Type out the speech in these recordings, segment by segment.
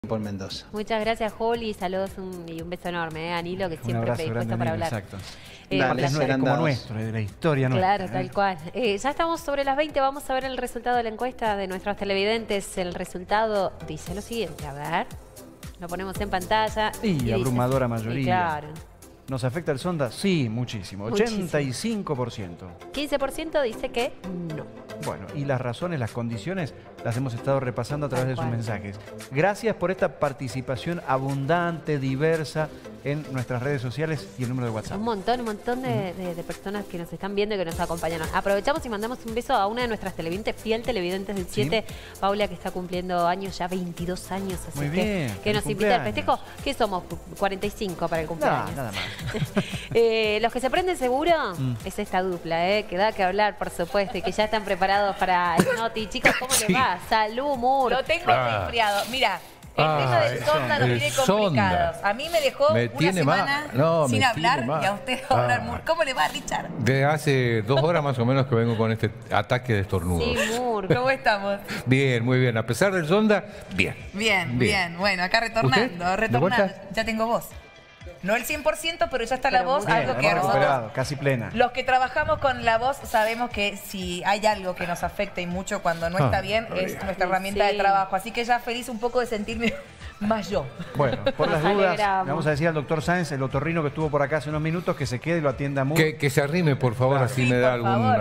por Mendoza. Muchas gracias, Juli. Saludos y un beso enorme, Anilo, que siempre predispuesto para hablar. Exacto. Dale, es como nuestro, de la historia nuestra. Claro, tal cual. Ya estamos sobre las 20, vamos a ver el resultado de la encuesta de nuestros televidentes. El resultado dice lo siguiente, a ver, lo ponemos en pantalla. Y abrumadora mayoría. Claro. ¿Nos afecta el sonda? Sí, muchísimo. 85%. 15% dice que no. Bueno, y las razones, las condiciones, las hemos estado repasando a través de sus mensajes. Gracias por esta participación abundante, diversa en nuestras redes sociales y el número de WhatsApp. Un montón de personas que nos están viendo y que nos acompañan. Aprovechamos y mandamos un beso a una de nuestras televidentes, fiel televidentes del 7, ¿sí? Paula, que está cumpliendo años, ya 22 años. Así muy bien, que nos invita al festejo. ¿Qué somos? 45 para el cumpleaños. No, nada más. Los que se prenden seguro es esta dupla, que da que hablar, por supuesto, y que ya están preparados para el Noti. Chicos, ¿cómo les va? Salud, Mur. Lo tengo resfriado. Mira, el tema del sonda nos tiene complicados. A mí me dejó una semana sin hablar y a usted va a hablar, Mur. ¿Cómo le va, Richard? De hace 2 horas más o menos que vengo con este ataque de estornudos. Sí, Mur. ¿Cómo estamos? Bien, muy bien. A pesar del sonda, bien. Bien. Bueno, acá retornando. Ya tengo voz. No el 100%, pero ya está la voz, bien, algo que nosotros, casi plena. Los que trabajamos con la voz sabemos que si hay algo que nos afecta y mucho cuando no está bien, es nuestra herramienta de trabajo. Así que ya feliz un poco de sentirme más yo. Bueno, por las dudas, le vamos a decir al doctor Sáenz, el otorrino que estuvo por acá hace unos minutos, que se quede y lo atienda muy. Que se arrime, por favor, claro. Así me da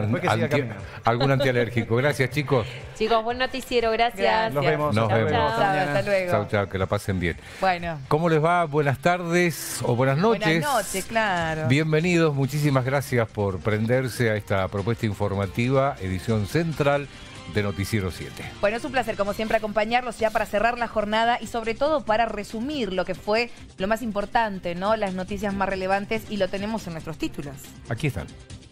algún antialérgico. Gracias, chicos. Chicos, buen noticiero, gracias. Nos vemos. Nos vemos. Hasta luego. Chao, que la pasen bien. Bueno. ¿Cómo les va? Buenas tardes o buenas noches. Buenas noches, claro. Bienvenidos, muchísimas gracias por prenderse a esta propuesta informativa, edición central de Noticiero 7. Bueno, es un placer, como siempre, acompañarlos ya para cerrar la jornada y sobre todo para resumir lo que fue lo más importante, ¿no? Las noticias más relevantes, y lo tenemos en nuestros títulos. Aquí están.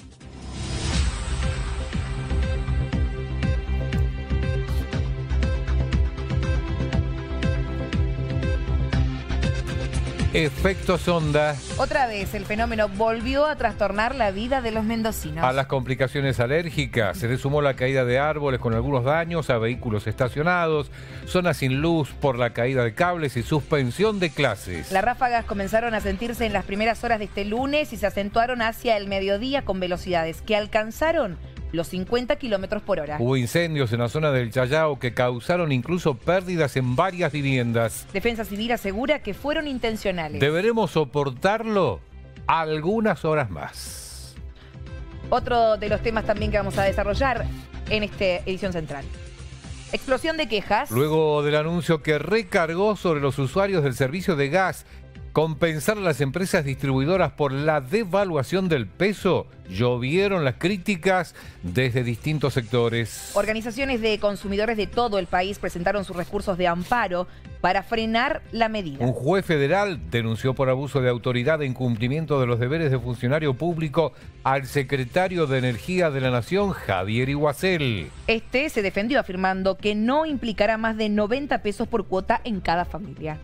Efecto sonda. Otra vez el fenómeno volvió a trastornar la vida de los mendocinos. A las complicaciones alérgicas se le sumó la caída de árboles con algunos daños a vehículos estacionados, zonas sin luz por la caída de cables y suspensión de clases. Las ráfagas comenzaron a sentirse en las primeras horas de este lunes y se acentuaron hacia el mediodía con velocidades que alcanzaron los 50 kilómetros por hora. Hubo incendios en la zona del Chayao que causaron incluso pérdidas en varias viviendas. Defensa Civil asegura que fueron intencionales. Deberemos soportarlo algunas horas más. Otro de los temas también que vamos a desarrollar en esta edición central. Explosión de quejas. Luego del anuncio que recargó sobre los usuarios del servicio de gas compensar a las empresas distribuidoras por la devaluación del peso, llovieron las críticas desde distintos sectores. Organizaciones de consumidores de todo el país presentaron sus recursos de amparo para frenar la medida. Un juez federal denunció por abuso de autoridad e incumplimiento de los deberes de funcionario público al secretario de Energía de la Nación, Javier Iguacel. Este se defendió afirmando que no implicará más de 90 pesos por cuota en cada familia.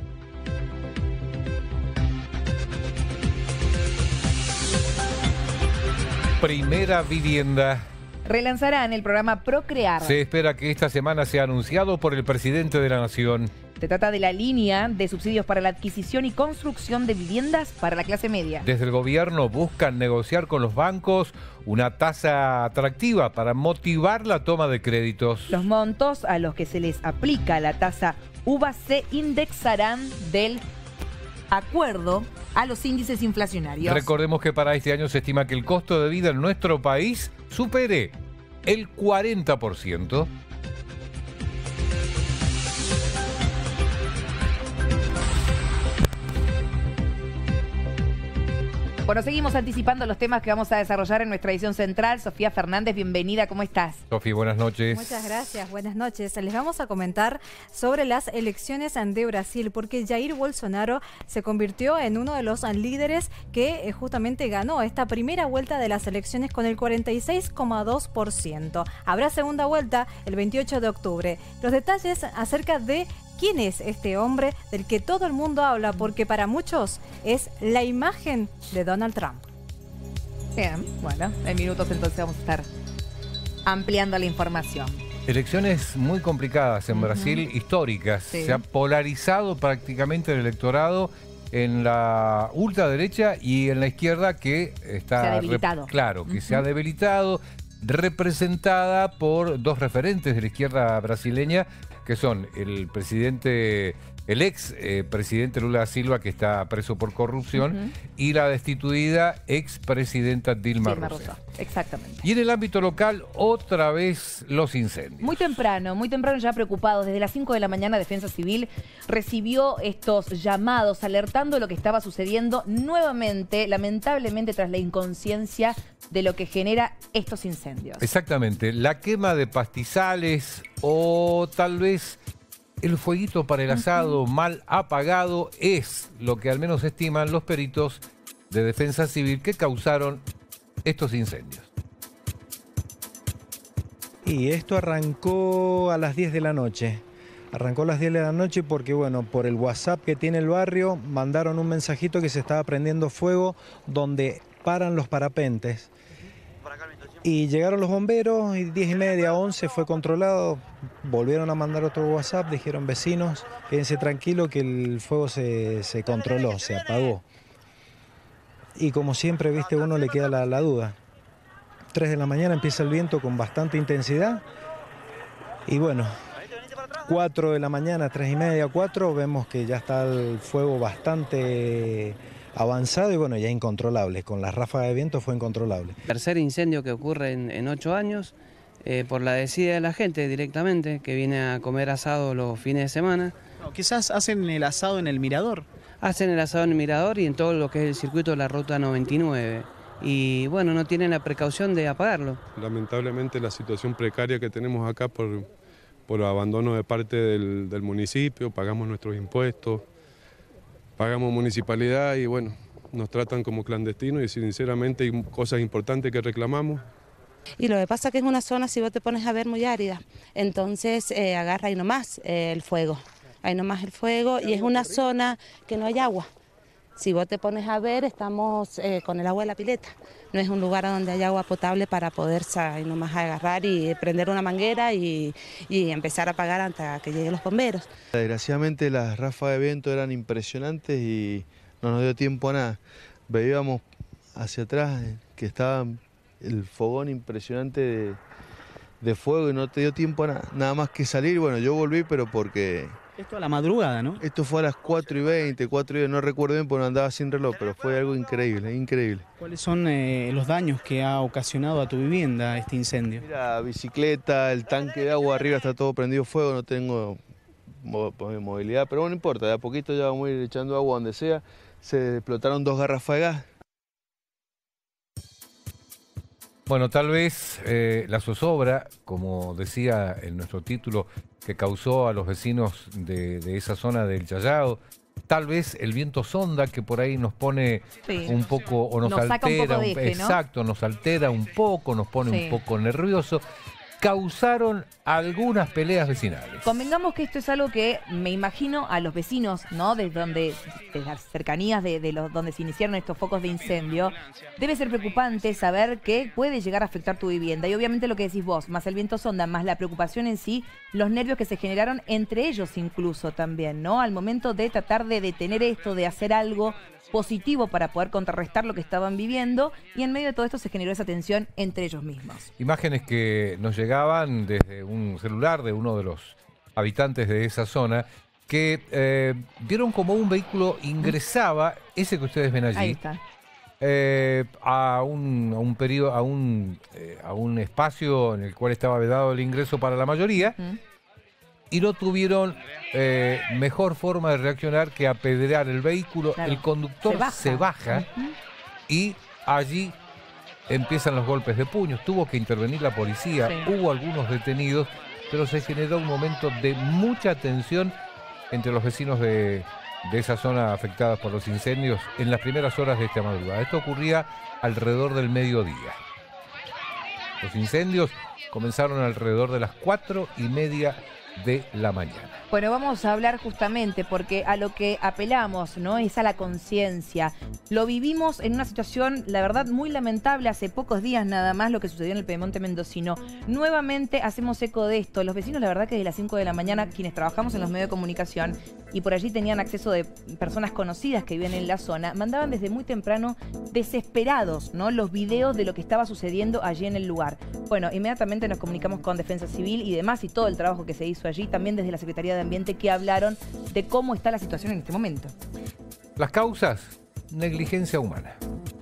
Primera vivienda. Relanzarán el programa Procrear. Se espera que esta semana sea anunciado por el presidente de la Nación. Se trata de la línea de subsidios para la adquisición y construcción de viviendas para la clase media. Desde el gobierno buscan negociar con los bancos una tasa atractiva para motivar la toma de créditos. Los montos a los que se les aplica la tasa UVA se indexarán del acuerdo a los índices inflacionarios. Recordemos que para este año se estima que el costo de vida en nuestro país supere el 40%. Bueno, seguimos anticipando los temas que vamos a desarrollar en nuestra edición central. Sofía Fernández, bienvenida, ¿cómo estás? Sofía, buenas noches. Muchas gracias, buenas noches. Les vamos a comentar sobre las elecciones de Brasil, porque Jair Bolsonaro se convirtió en uno de los líderes que justamente ganó esta primera vuelta de las elecciones con el 46,2%. Habrá segunda vuelta el 28 de octubre. Los detalles acerca de ¿quién es este hombre del que todo el mundo habla? Porque para muchos es la imagen de Donald Trump. Bien, bueno, en minutos entonces vamos a estar ampliando la información. Elecciones muy complicadas en Brasil, históricas. Sí. Se ha polarizado prácticamente el electorado en la ultraderecha y en la izquierda, que está... Se ha debilitado. Claro, que se ha debilitado, representada por dos referentes de la izquierda brasileña, que son el presidente... el ex presidente Lula da Silva, que está preso por corrupción, y la destituida expresidenta Dilma Rousseff. Exactamente. Y en el ámbito local, otra vez los incendios. Muy temprano ya preocupados. Desde las 5 de la mañana, Defensa Civil recibió estos llamados alertando lo que estaba sucediendo nuevamente, lamentablemente, tras la inconsciencia de lo que genera estos incendios. Exactamente. La quema de pastizales o tal vez el fueguito para el asado mal apagado es lo que al menos estiman los peritos de Defensa Civil que causaron estos incendios. Y esto arrancó a las 10 de la noche. Arrancó a las 10 de la noche porque, bueno, por el WhatsApp que tiene el barrio, mandaron un mensajito que se estaba prendiendo fuego donde paran los parapentes. Y llegaron los bomberos y 10:30, 11 fue controlado. Volvieron a mandar otro WhatsApp, dijeron: vecinos, quédense tranquilos que el fuego se controló, se apagó. Y como siempre, viste, uno le queda la duda. 3 de la mañana empieza el viento con bastante intensidad. Y bueno, 4 de la mañana, 3:30, 4, vemos que ya está el fuego bastante avanzado y bueno, ya incontrolable. Con las ráfagas de viento fue incontrolable. Tercer incendio que ocurre en 8 años, por la desidia de la gente directamente, que viene a comer asado los fines de semana. No, quizás hacen el asado en el Mirador. Hacen el asado en el Mirador y en todo lo que es el circuito de la Ruta 99. Y bueno, no tienen la precaución de apagarlo. Lamentablemente la situación precaria que tenemos acá por abandono de parte del municipio, pagamos nuestros impuestos, pagamos municipalidad y bueno, nos tratan como clandestinos y sinceramente hay cosas importantes que reclamamos. Y lo que pasa es que es una zona, si vos te pones a ver, muy árida, entonces agarra ahí nomás el fuego, y es una zona que no hay agua. Si vos te pones a ver, estamos con el agua de la pileta, no es un lugar donde hay agua potable para poder ahí nomás agarrar y prender una manguera y empezar a apagar hasta que lleguen los bomberos. Desgraciadamente las ráfagas de viento eran impresionantes y no nos dio tiempo a nada. Veíamos hacia atrás que estaba el fogón impresionante de fuego y no te dio tiempo a nada más que salir. Bueno, yo volví, pero porque... Esto a la madrugada, ¿no? Esto fue a las 4:20, 4:10, no recuerdo bien porque no andaba sin reloj, pero fue algo increíble, increíble. ¿Cuáles son los daños que ha ocasionado a tu vivienda este incendio? Mira, bicicleta, el tanque de agua arriba está todo prendido fuego, no tengo movilidad, pero bueno, no importa, de a poquito ya vamos a ir echando agua donde sea. Se explotaron 2 garrafas de gas. Bueno, tal vez la zozobra, como decía en nuestro título, que causó a los vecinos de esa zona del Chayao, tal vez el viento sonda que por ahí nos pone un poco, o nos saca un altera, poco de eje, ¿no? exacto, nos altera un poco, nos pone un poco nervioso, causaron algunas peleas vecinales. Convengamos que esto es algo que me imagino a los vecinos, ¿no? De las cercanías de donde se iniciaron estos focos de incendio, debe ser preocupante saber que puede llegar a afectar tu vivienda. Y obviamente lo que decís vos, más el viento sonda, más la preocupación en sí, los nervios que se generaron entre ellos incluso también, ¿no? Al momento de tratar de detener esto, de hacer algo positivo para poder contrarrestar lo que estaban viviendo, y en medio de todo esto se generó esa tensión entre ellos mismos. Imágenes que nos llegaban desde un celular de uno de los habitantes de esa zona que vieron como un vehículo ingresaba, ese que ustedes ven allí. Ahí está. A un espacio en el cual estaba vedado el ingreso para la mayoría. Y no tuvieron mejor forma de reaccionar que apedrear el vehículo. Claro. El conductor se baja y allí empiezan los golpes de puños. Tuvo que intervenir la policía, hubo algunos detenidos, pero se generó un momento de mucha tensión entre los vecinos de esa zona afectada por los incendios en las primeras horas de esta madrugada. Esto ocurría alrededor del mediodía. Los incendios comenzaron alrededor de las 4:30 de la mañana. Bueno, vamos a hablar justamente porque a lo que apelamos, ¿no? Es a la conciencia. Lo vivimos en una situación, la verdad, muy lamentable hace pocos días nada más lo que sucedió en el Piedemonte mendocino. Nuevamente hacemos eco de esto. Los vecinos, la verdad que desde las 5 de la mañana, quienes trabajamos en los medios de comunicación y por allí tenían acceso de personas conocidas que viven en la zona, mandaban desde muy temprano desesperados, ¿no? Los videos de lo que estaba sucediendo allí en el lugar. Bueno, inmediatamente nos comunicamos con Defensa Civil y demás y todo el trabajo que se hizo allí, también desde la Secretaría de Ambiente, que hablaron de cómo está la situación en este momento. Las causas, negligencia humana.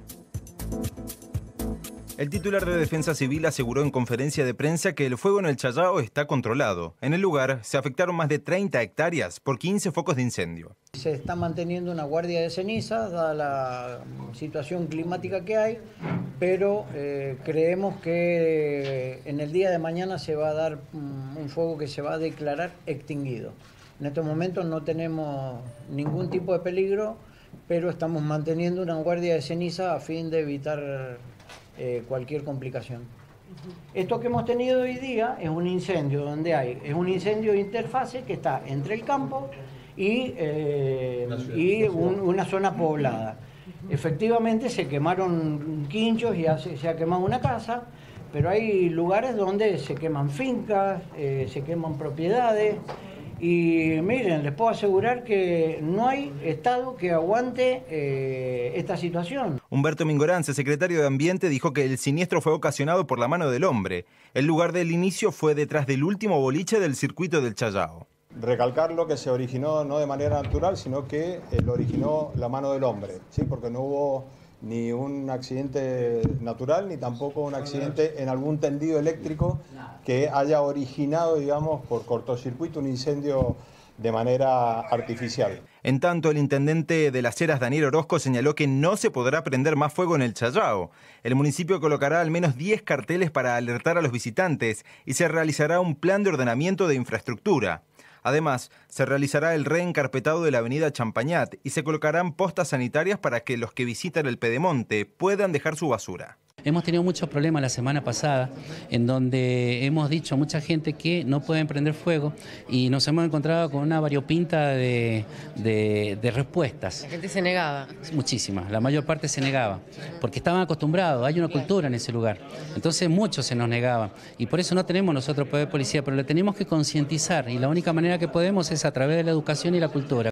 El titular de Defensa Civil aseguró en conferencia de prensa que el fuego en el Challao está controlado. En el lugar se afectaron más de 30 hectáreas por 15 focos de incendio. Se está manteniendo una guardia de ceniza, dada la situación climática que hay, pero creemos que en el día de mañana se va a dar un fuego que se va a declarar extinguido. En estos momentos no tenemos ningún tipo de peligro, pero estamos manteniendo una guardia de ceniza a fin de evitar cualquier complicación. Esto que hemos tenido hoy día es un incendio es un incendio de interfase que está entre el campo y una zona poblada. Efectivamente se quemaron quinchos y se ha quemado una casa, pero hay lugares donde se queman fincas, se queman propiedades. Y miren, les puedo asegurar que no hay Estado que aguante esta situación. Humberto Mingorance, secretario de Ambiente, dijo que el siniestro fue ocasionado por la mano del hombre. El lugar del inicio fue detrás del último boliche del circuito del Challao. Recalcarlo que se originó no de manera natural, sino que lo originó la mano del hombre, ¿sí? Porque no hubo ni un accidente natural, ni tampoco un accidente en algún tendido eléctrico que haya originado, digamos, por cortocircuito un incendio de manera artificial. En tanto, el intendente de Las Heras, Daniel Orozco, señaló que no se podrá prender más fuego en el Challao. El municipio colocará al menos 10 carteles para alertar a los visitantes y se realizará un plan de ordenamiento de infraestructura. Además, se realizará el reencarpetado de la avenida Champañat y se colocarán postas sanitarias para que los que visitan el Piedemonte puedan dejar su basura. Hemos tenido muchos problemas la semana pasada en donde hemos dicho a mucha gente que no pueden prender fuego y nos hemos encontrado con una variopinta de respuestas. La gente se negaba. Muchísimas, la mayor parte se negaba porque estaban acostumbrados, hay una cultura en ese lugar. Entonces muchos se nos negaban y por eso no tenemos nosotros poder policía, pero le tenemos que concientizar y la única manera que podemos es a través de la educación y la cultura.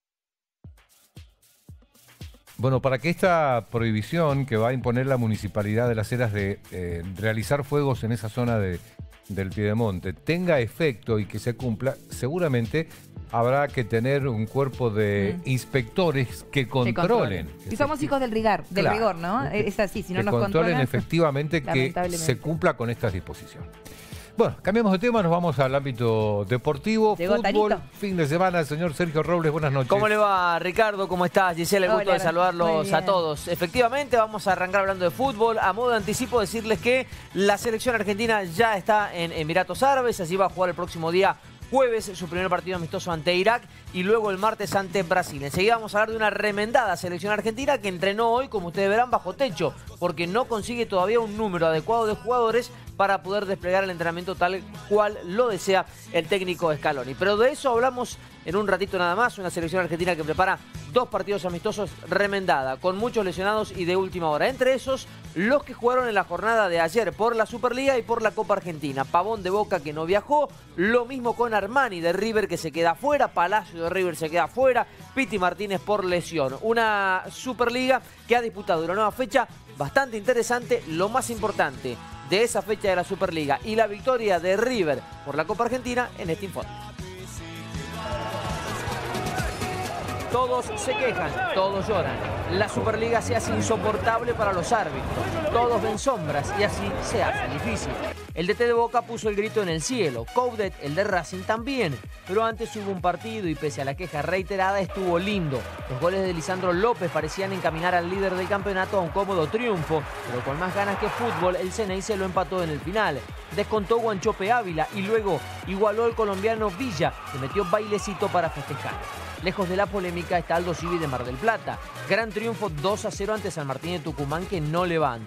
Bueno, para que esta prohibición que va a imponer la Municipalidad de Las Heras de realizar fuegos en esa zona del Piedemonte tenga efecto y que se cumpla, seguramente habrá que tener un cuerpo de inspectores que controlen. Y somos hijos del rigor, ¿no? Es así, si no nos controlan, efectivamente que se cumpla con estas disposiciones. Bueno, cambiamos de tema, nos vamos al ámbito deportivo, fútbol, Tanito. Fin de semana. Señor Sergio Robles, buenas noches. ¿Cómo le va, Ricardo? ¿Cómo estás? Gisela, el gusto de saludarlos a todos. Efectivamente, vamos a arrancar hablando de fútbol. A modo de anticipo, decirles que la selección argentina ya está en Emiratos Árabes, allí va a jugar el próximo día jueves su primer partido amistoso ante Irak y luego el martes ante Brasil. Enseguida vamos a hablar de una remendada selección argentina que entrenó hoy, como ustedes verán, bajo techo, porque no consigue todavía un número adecuado de jugadores para poder desplegar el entrenamiento tal cual lo desea el técnico Scaloni. Pero de eso hablamos en un ratito nada más. Una selección argentina que prepara 2 partidos amistosos remendada, con muchos lesionados y de última hora. Entre esos, los que jugaron en la jornada de ayer por la Superliga y por la Copa Argentina. Pavón de Boca, que no viajó. Lo mismo con Armani de River, que se queda fuera. Palacio de River se queda fuera. Piti Martínez por lesión. Una Superliga que ha disputado una nueva fecha bastante interesante. Lo más importante de esa fecha de la Superliga y la victoria de River por la Copa Argentina en este informe. Todos se quejan, todos lloran. La Superliga se hace insoportable para los árbitros. Todos ven sombras y así se hace difícil. El DT de Boca puso el grito en el cielo. Coudet, el de Racing, también. Pero antes hubo un partido y pese a la queja reiterada estuvo lindo. Los goles de Lisandro López parecían encaminar al líder del campeonato a un cómodo triunfo. Pero con más ganas que fútbol, el Ceney se lo empató en el final. Descontó Guanchope Ávila y luego igualó el colombiano Villa, que metió bailecito para festejar. Lejos de la polémica está Aldo Civi de Mar del Plata. Gran triunfo 2-0 ante San Martín de Tucumán, que no levanta.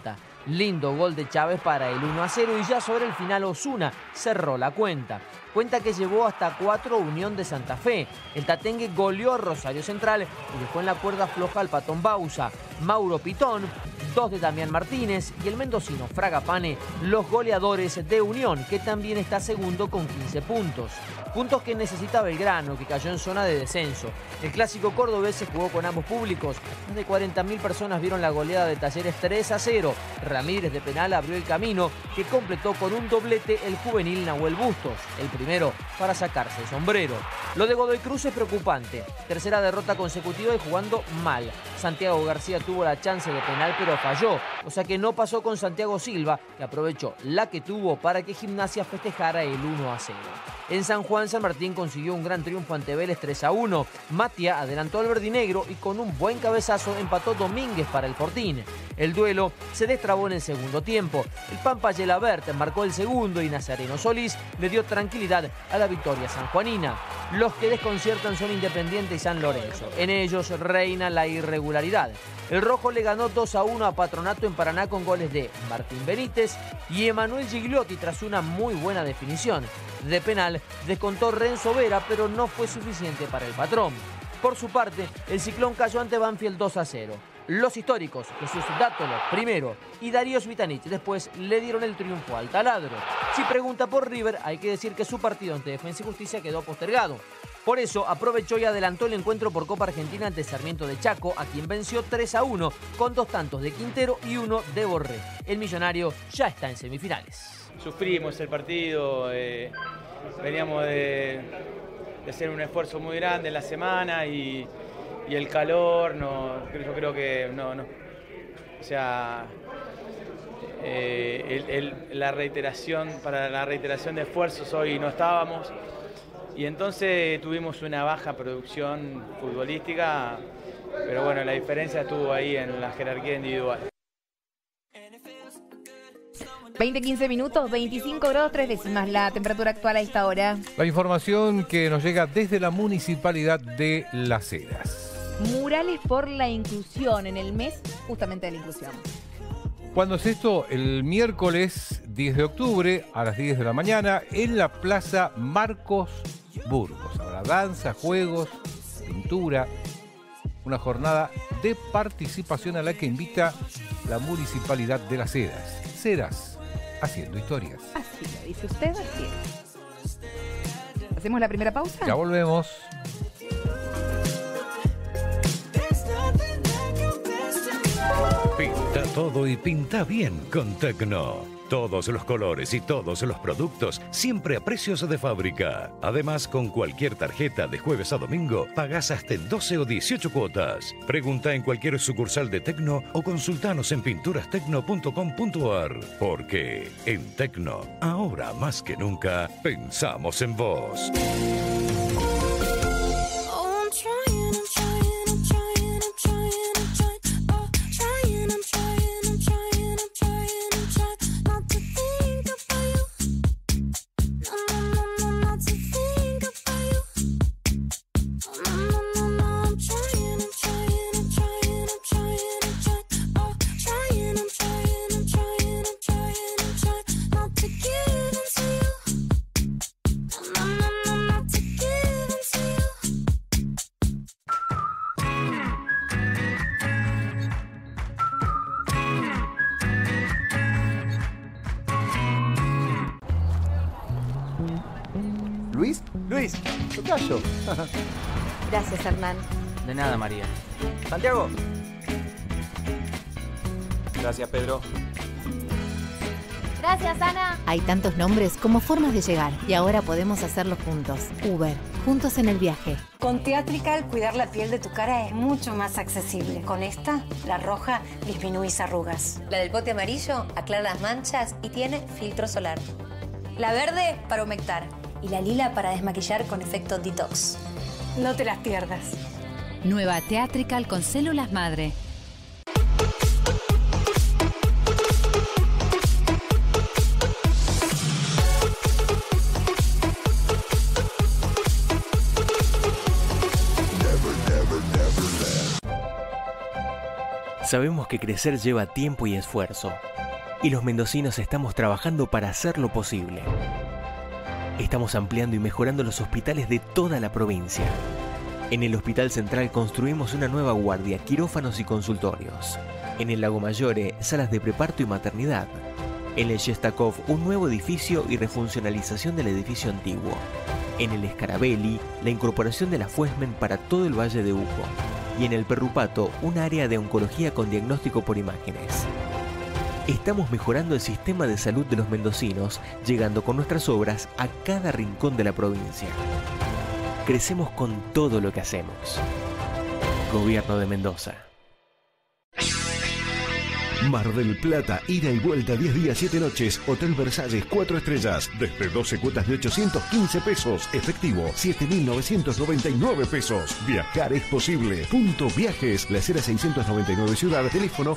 Lindo gol de Chávez para el 1-0 y ya sobre el final Osuna cerró la cuenta. Cuenta que llevó hasta 4 Unión de Santa Fe. El tatengue goleó a Rosario Central y dejó en la cuerda floja al Patón Bausa. Mauro Pitón, 2 de Damián Martínez y el mendocino Fragapane, los goleadores de Unión, que también está segundo con 15 puntos. Puntos que necesita Belgrano, que cayó en zona de descenso. El clásico cordobés se jugó con ambos públicos. Más de 40.000 personas vieron la goleada de Talleres 3-0. Ramírez de penal abrió el camino, que completó con un doblete el juvenil Nahuel Bustos, el primero para sacarse el sombrero. Lo de Godoy Cruz es preocupante. Tercera derrota consecutiva y jugando mal. Santiago García tuvo la chance de penal pero falló, o sea que no pasó con Santiago Silva, que aprovechó la que tuvo para que Gimnasia festejara el 1-0. En San Juan, San Martín consiguió un gran triunfo ante Vélez 3-1. Matia adelantó al verdinegro y con un buen cabezazo empató Domínguez para el Fortín. El duelo se destrabó en el segundo tiempo. El Pampa Gelabert marcó el segundo y Nazareno Solís le dio tranquilidad a la victoria sanjuanina. Los que desconciertan son Independiente y San Lorenzo. En ellos reina la irregularidad. El rojo le ganó 2-1 a Patronato en Paraná con goles de Martín Benítez y Emanuel Gigliotti tras una muy buena definición. De penal descontó Renzo Vera, pero no fue suficiente para el patrón. Por su parte, el Ciclón cayó ante Banfield 2-0. Los históricos, Jesús Dátolo primero y Darío Svitanich después, le dieron el triunfo al taladro. Si pregunta por River, hay que decir que su partido ante Defensa y Justicia quedó postergado. Por eso aprovechó y adelantó el encuentro por Copa Argentina ante Sarmiento de Chaco, a quien venció 3-1 con 2 tantos de Quintero y 1 de Borré. El millonario ya está en semifinales. Sufrimos el partido, veníamos de hacer un esfuerzo muy grande en la semana y el calor, yo creo que o sea, para la reiteración de esfuerzos hoy no estábamos y entonces tuvimos una baja producción futbolística, pero bueno, la diferencia estuvo ahí en la jerarquía individual. 20-15 minutos, 25 grados 3 décimas la temperatura actual a esta hora. La información que nos llega desde la Municipalidad de Las Heras. Murales por la inclusión, en el mes justamente de la inclusión. ¿Cuándo es esto? El miércoles 10 de octubre a las 10 de la mañana en la Plaza Marcos Burgos. Habrá danza, juegos, pintura, una jornada de participación a la que invita la Municipalidad de Las Heras. Heras, haciendo historias. Así lo dice usted, así es. ¿Hacemos la primera pausa? Ya volvemos. Pinta todo y pinta bien con Tecno. Todos los colores y todos los productos siempre a precios de fábrica. Además, con cualquier tarjeta de jueves a domingo, pagas hasta en 12 o 18 cuotas. Pregunta en cualquier sucursal de Tecno o consultanos en pinturastecno.com.ar. Porque en Tecno, ahora más que nunca, pensamos en vos. Luis, tocayo. Gracias, Hernán. De nada, María. Santiago. Gracias, Pedro. Gracias, Ana. Hay tantos nombres como formas de llegar y ahora podemos hacerlo juntos. Uber, juntos en el viaje. Con Teatrical, cuidar la piel de tu cara es mucho más accesible. Con esta, la roja, disminuís arrugas. La del pote amarillo aclara las manchas y tiene filtro solar. La verde para humectar y la lila para desmaquillar con efecto detox. No te las pierdas. Nueva Teatrical con células madre. Sabemos que crecer lleva tiempo y esfuerzo, Y los mendocinos estamos trabajando para hacerlo posible. Estamos ampliando y mejorando los hospitales de toda la provincia. En el Hospital Central construimos una nueva guardia, quirófanos y consultorios. En el Lago Mayore, salas de preparto y maternidad. En el Shestakov, un nuevo edificio y refuncionalización del edificio antiguo. En el Scarabelli, la incorporación de la Fuesmen para todo el Valle de Uco. Y en el Perrupato, un área de oncología con diagnóstico por imágenes. Estamos mejorando el sistema de salud de los mendocinos, llegando con nuestras obras a cada rincón de la provincia. Crecemos con todo lo que hacemos. Gobierno de Mendoza. Mar del Plata, ida y vuelta 10 días 7 noches, Hotel Versalles 4 estrellas, desde 12 cuotas de 815 pesos, efectivo 7.999 pesos. Viajar es posible. Punto Viajes, La Heras 699 Ciudad, teléfono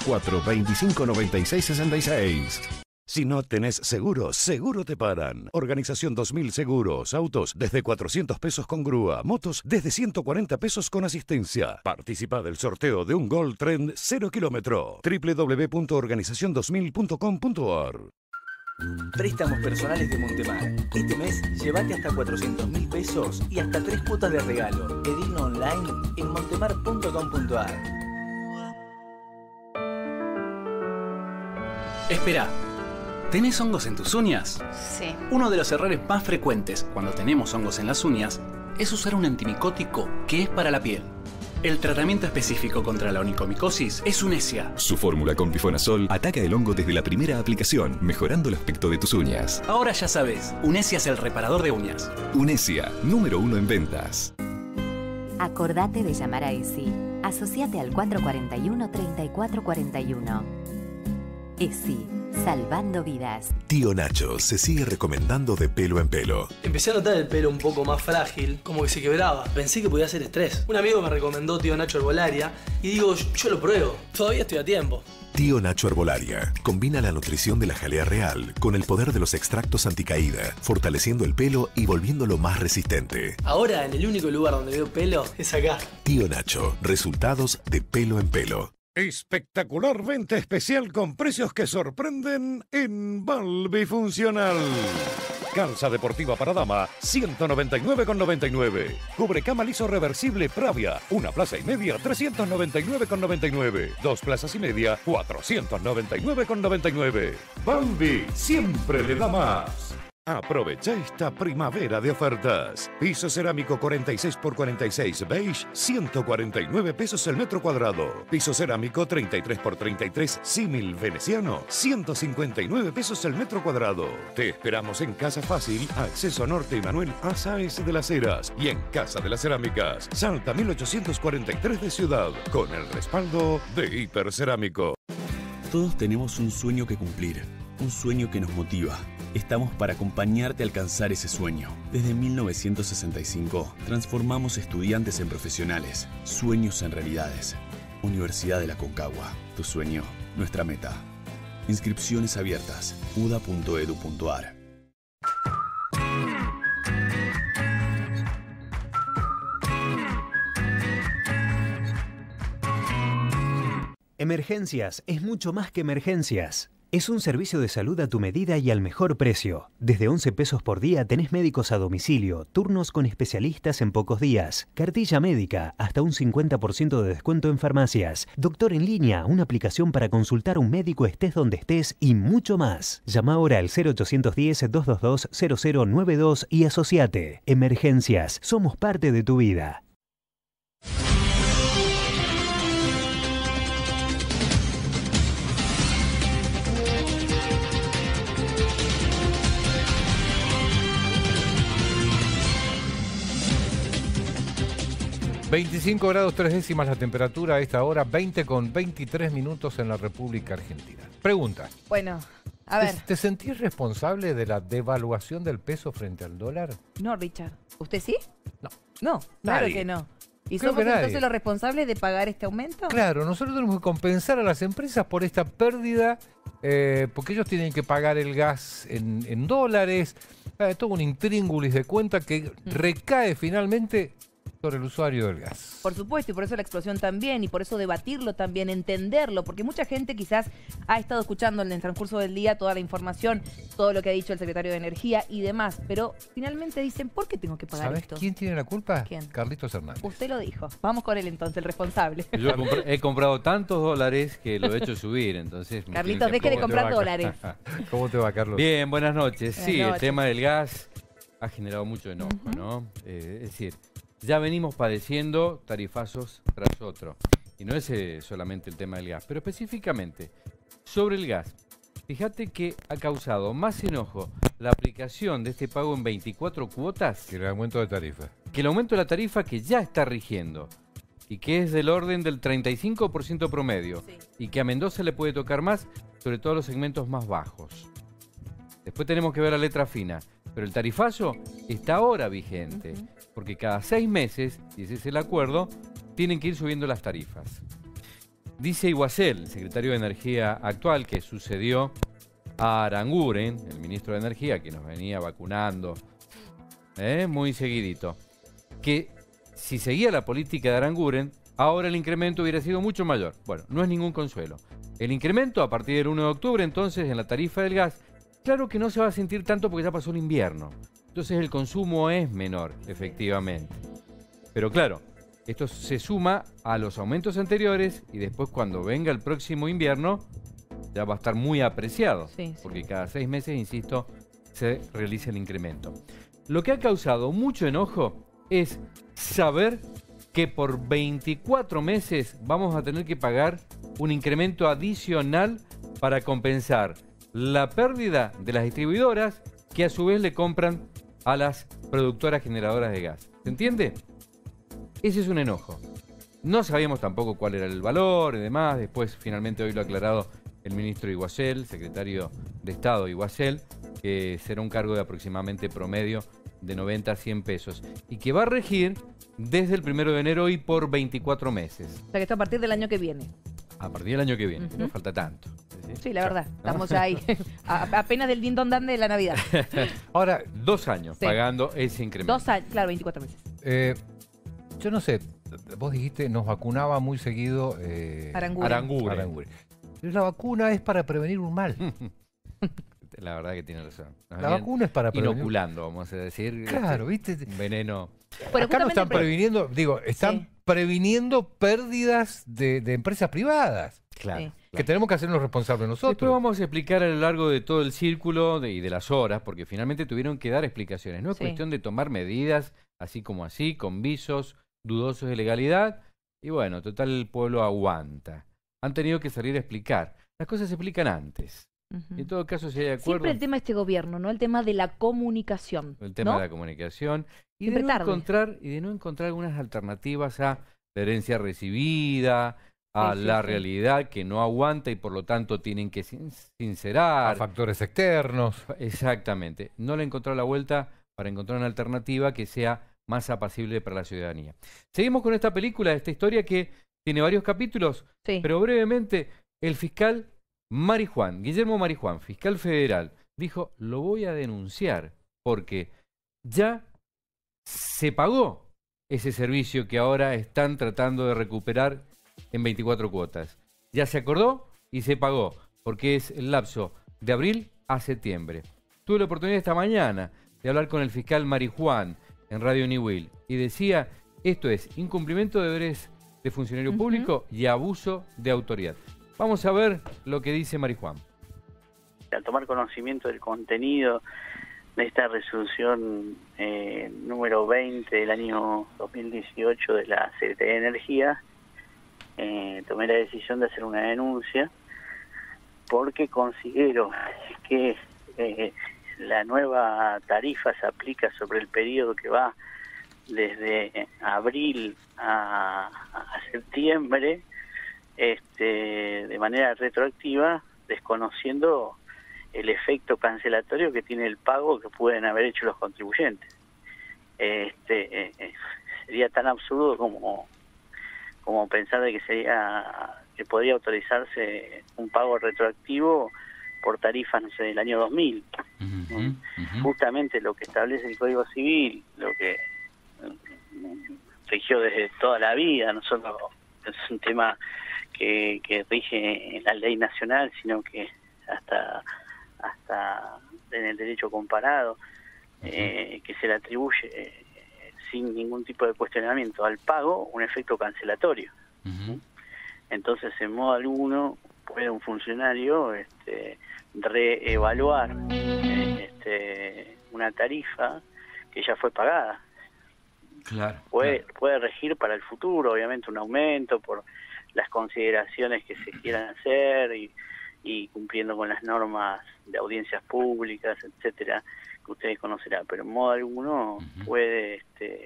425-9666. Si no tenés seguro, seguro te paran. Organización 2000 Seguros. Autos desde 400 pesos con grúa. Motos desde 140 pesos con asistencia. Participa del sorteo de un Gold Trend 0 kilómetro. www.organizacion2000.com.ar. Préstamos personales de Montemar. Este mes, llévate hasta 400.000 pesos y hasta 3 cuotas de regalo. Pedilo online en montemar.com.ar. Espera. ¿Tenés hongos en tus uñas? Sí. Uno de los errores más frecuentes cuando tenemos hongos en las uñas es usar un antimicótico que es para la piel. El tratamiento específico contra la onicomicosis es Unesia. Su fórmula con pifonazol ataca el hongo desde la primera aplicación, mejorando el aspecto de tus uñas. Ahora ya sabes, Unesia es el reparador de uñas. Unesia, número 1 en ventas. Acordate de llamar a ESI. Asociate al 441-3441. ESI. Salvando vidas. Tío Nacho se sigue recomendando de pelo en pelo. Empecé a notar el pelo un poco más frágil, como que se quebraba. Pensé que podía ser estrés. Un amigo me recomendó Tío Nacho Herbolaria y digo, yo lo pruebo. Todavía estoy a tiempo. Tío Nacho Herbolaria combina la nutrición de la jalea real con el poder de los extractos anticaída, fortaleciendo el pelo y volviéndolo más resistente. Ahora, en el único lugar donde veo pelo es acá. Tío Nacho, resultados de pelo en pelo. Espectacular venta especial con precios que sorprenden en Balbi Funcional. Calza deportiva para dama, 199,99. Cubrecama liso reversible Pravia, 1 plaza y media, 399,99. 2 plazas y media, 499,99. Balbi siempre le da más. Aprovecha esta primavera de ofertas. Piso cerámico 46 por 46 beige, 149 pesos el metro cuadrado. Piso cerámico 33 por 33 símil veneciano, 159 pesos el metro cuadrado. Te esperamos en Casa Fácil, acceso a Norte y Manuel Azáez de las Heras. Y en Casa de las Cerámicas, Salta 1843 de Ciudad, con el respaldo de Hipercerámico. Todos tenemos un sueño que cumplir, un sueño que nos motiva. Estamos para acompañarte a alcanzar ese sueño. Desde 1965, transformamos estudiantes en profesionales, sueños en realidades. Universidad de la Concagua, tu sueño, nuestra meta. Inscripciones abiertas, uda.edu.ar. Emergencias es mucho más que emergencias. Es un servicio de salud a tu medida y al mejor precio. Desde 11 pesos por día tenés médicos a domicilio, turnos con especialistas en pocos días, cartilla médica, hasta un 50% de descuento en farmacias, doctor en línea, una aplicación para consultar a un médico estés donde estés y mucho más. Llama ahora al 0810-222-0092 y asociate. Emergencias, somos parte de tu vida. ...25 grados 3 décimas la temperatura a esta hora... ...20:23 en la República Argentina. Pregunta. Bueno, a ver. ¿Te sentís responsable de la devaluación del peso frente al dólar? No, Richard. ¿Usted sí? No. No, claro Nadie. que no. ¿Y Creo somos que nadie. entonces los responsables de pagar este aumento? Claro, nosotros tenemos que compensar a las empresas por esta pérdida... porque ellos tienen que pagar el gas en dólares... todo un intríngulis de cuenta que recae finalmente... sobre el usuario del gas. Por supuesto, y por eso la explosión también, y por eso debatirlo también, entenderlo, porque mucha gente quizás ha estado escuchando en el transcurso del día toda la información, todo lo que ha dicho el secretario de Energía y demás, pero finalmente dicen, ¿por qué tengo que pagar ¿Sabés esto? quién tiene la culpa? ¿Quién? Carlitos Hernández. Usted lo dijo. Vamos con él entonces, el responsable. Yo he comprado tantos dólares que lo he hecho subir, entonces... Carlitos, deje de comprar dólares. ¿Cómo te va, Carlos? Bien, buenas noches. Buenas Sí, noches. el tema del gas ha generado mucho enojo, ¿no? Es decir, ya venimos padeciendo tarifazos tras otro. Y no es solamente el tema del gas, pero específicamente sobre el gas. Fíjate que ha causado más enojo la aplicación de este pago en 24 cuotas que el aumento de tarifa. Que el aumento de la tarifa que ya está rigiendo y que es del orden del 35% promedio y que a Mendoza le puede tocar más, sobre todo los segmentos más bajos. Después tenemos que ver la letra fina, pero el tarifazo está ahora vigente, porque cada 6 meses, y ese es el acuerdo, tienen que ir subiendo las tarifas. Dice Iguacel, el secretario de Energía actual, que sucedió a Aranguren, el ministro de Energía, que nos venía vacunando muy seguidito, que si seguía la política de Aranguren, ahora el incremento hubiera sido mucho mayor. Bueno, no es ningún consuelo. El incremento a partir del 1 de octubre, entonces, en la tarifa del gas, claro que no se va a sentir tanto porque ya pasó el invierno. Entonces el consumo es menor, efectivamente. Pero claro, esto se suma a los aumentos anteriores y después cuando venga el próximo invierno ya va a estar muy apreciado. Porque cada 6 meses, insisto, se realiza el incremento. Lo que ha causado mucho enojo es saber que por 24 meses vamos a tener que pagar un incremento adicional para compensar la pérdida de las distribuidoras que a su vez le compran a las productoras generadoras de gas. ¿Se entiende? Ese es un enojo. No sabíamos tampoco cuál era el valor y demás. Después, finalmente, hoy lo ha aclarado el ministro Iguacel, secretario de Estado Iguacel, que será un cargo de aproximadamente promedio de 90 a 100 pesos y que va a regir desde el 1 de enero y por 24 meses. O sea que esto a partir del año que viene. A partir del año que viene, no falta tanto. Sí, la verdad, estamos ya ahí, apenas del din don dan de la Navidad. Ahora, 2 años pagando ese incremento. 2 años, claro, 24 meses. Yo no sé, vos dijiste, nos vacunaba muy seguido Aranguren. Pero la vacuna es para prevenir un mal. La verdad que tiene razón. La vacuna es para prevenir. Inoculando, vamos a decir. Claro, ¿viste? Un veneno. Pero acá no están previniendo, digo, están previniendo pérdidas de empresas privadas. Claro. Que tenemos que hacernos responsables nosotros. Después vamos a explicar a lo largo de todo el círculo y de las horas, porque finalmente tuvieron que dar explicaciones. No es cuestión de tomar medidas así como así, con visos dudosos de legalidad. Y bueno, total el pueblo aguanta. Han tenido que salir a explicar. Las cosas se explican antes. Y en todo caso, si hay acuerdo... Siempre el tema de este gobierno, ¿no? El tema de la comunicación. El tema de la comunicación. Y de, no encontrar algunas alternativas a la herencia recibida, a la realidad que no aguanta y por lo tanto tienen que sincerar. A factores externos. Exactamente. No le encontró la vuelta para encontrar una alternativa que sea más apacible para la ciudadanía. Seguimos con esta película, esta historia que tiene varios capítulos, pero brevemente el fiscal Marijuán, Guillermo Marijuán, fiscal federal, dijo, lo voy a denunciar porque ya se pagó ese servicio que ahora están tratando de recuperar en 24 cuotas. Ya se acordó y se pagó, porque es el lapso de abril a septiembre. Tuve la oportunidad esta mañana de hablar con el fiscal Marijuán en Radio Niwil y decía, esto es incumplimiento de deberes de funcionario público y abuso de autoridad. Vamos a ver lo que dice Marijuán. Al tomar conocimiento del contenido de esta resolución número 20 del año 2018 de la Secretaría de Energía, tomé la decisión de hacer una denuncia porque considero que la nueva tarifa se aplica sobre el periodo que va desde abril a septiembre de manera retroactiva, desconociendo el efecto cancelatorio que tiene el pago que pueden haber hecho los contribuyentes. Sería tan absurdo como pensar de que podría autorizarse un pago retroactivo por tarifas, no sé, del año 2000. Justamente lo que establece el Código Civil, lo que rigió desde toda la vida, no solo es un tema que rige en la ley nacional, sino que hasta en el derecho comparado, que se le atribuye sin ningún tipo de cuestionamiento al pago un efecto cancelatorio. Entonces, en modo alguno puede un funcionario reevaluar una tarifa que ya fue pagada. Claro. Puede regir para el futuro, obviamente, un aumento por las consideraciones que se quieran hacer y cumpliendo con las normas de audiencias públicas, etcétera, que ustedes conocerán, pero en modo alguno puede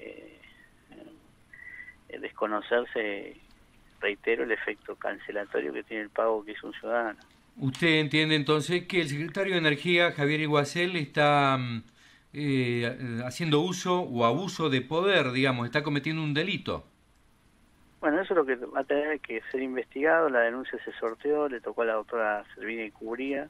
desconocerse, reitero, el efecto cancelatorio que tiene el pago que hizo un ciudadano. ¿Usted entiende entonces que el secretario de Energía, Javier Iguacel, está haciendo uso o abuso de poder, digamos, está cometiendo un delito? Bueno, eso es lo que va a tener que ser investigado. La denuncia se sorteó, le tocó a la doctora Servini y Cubría.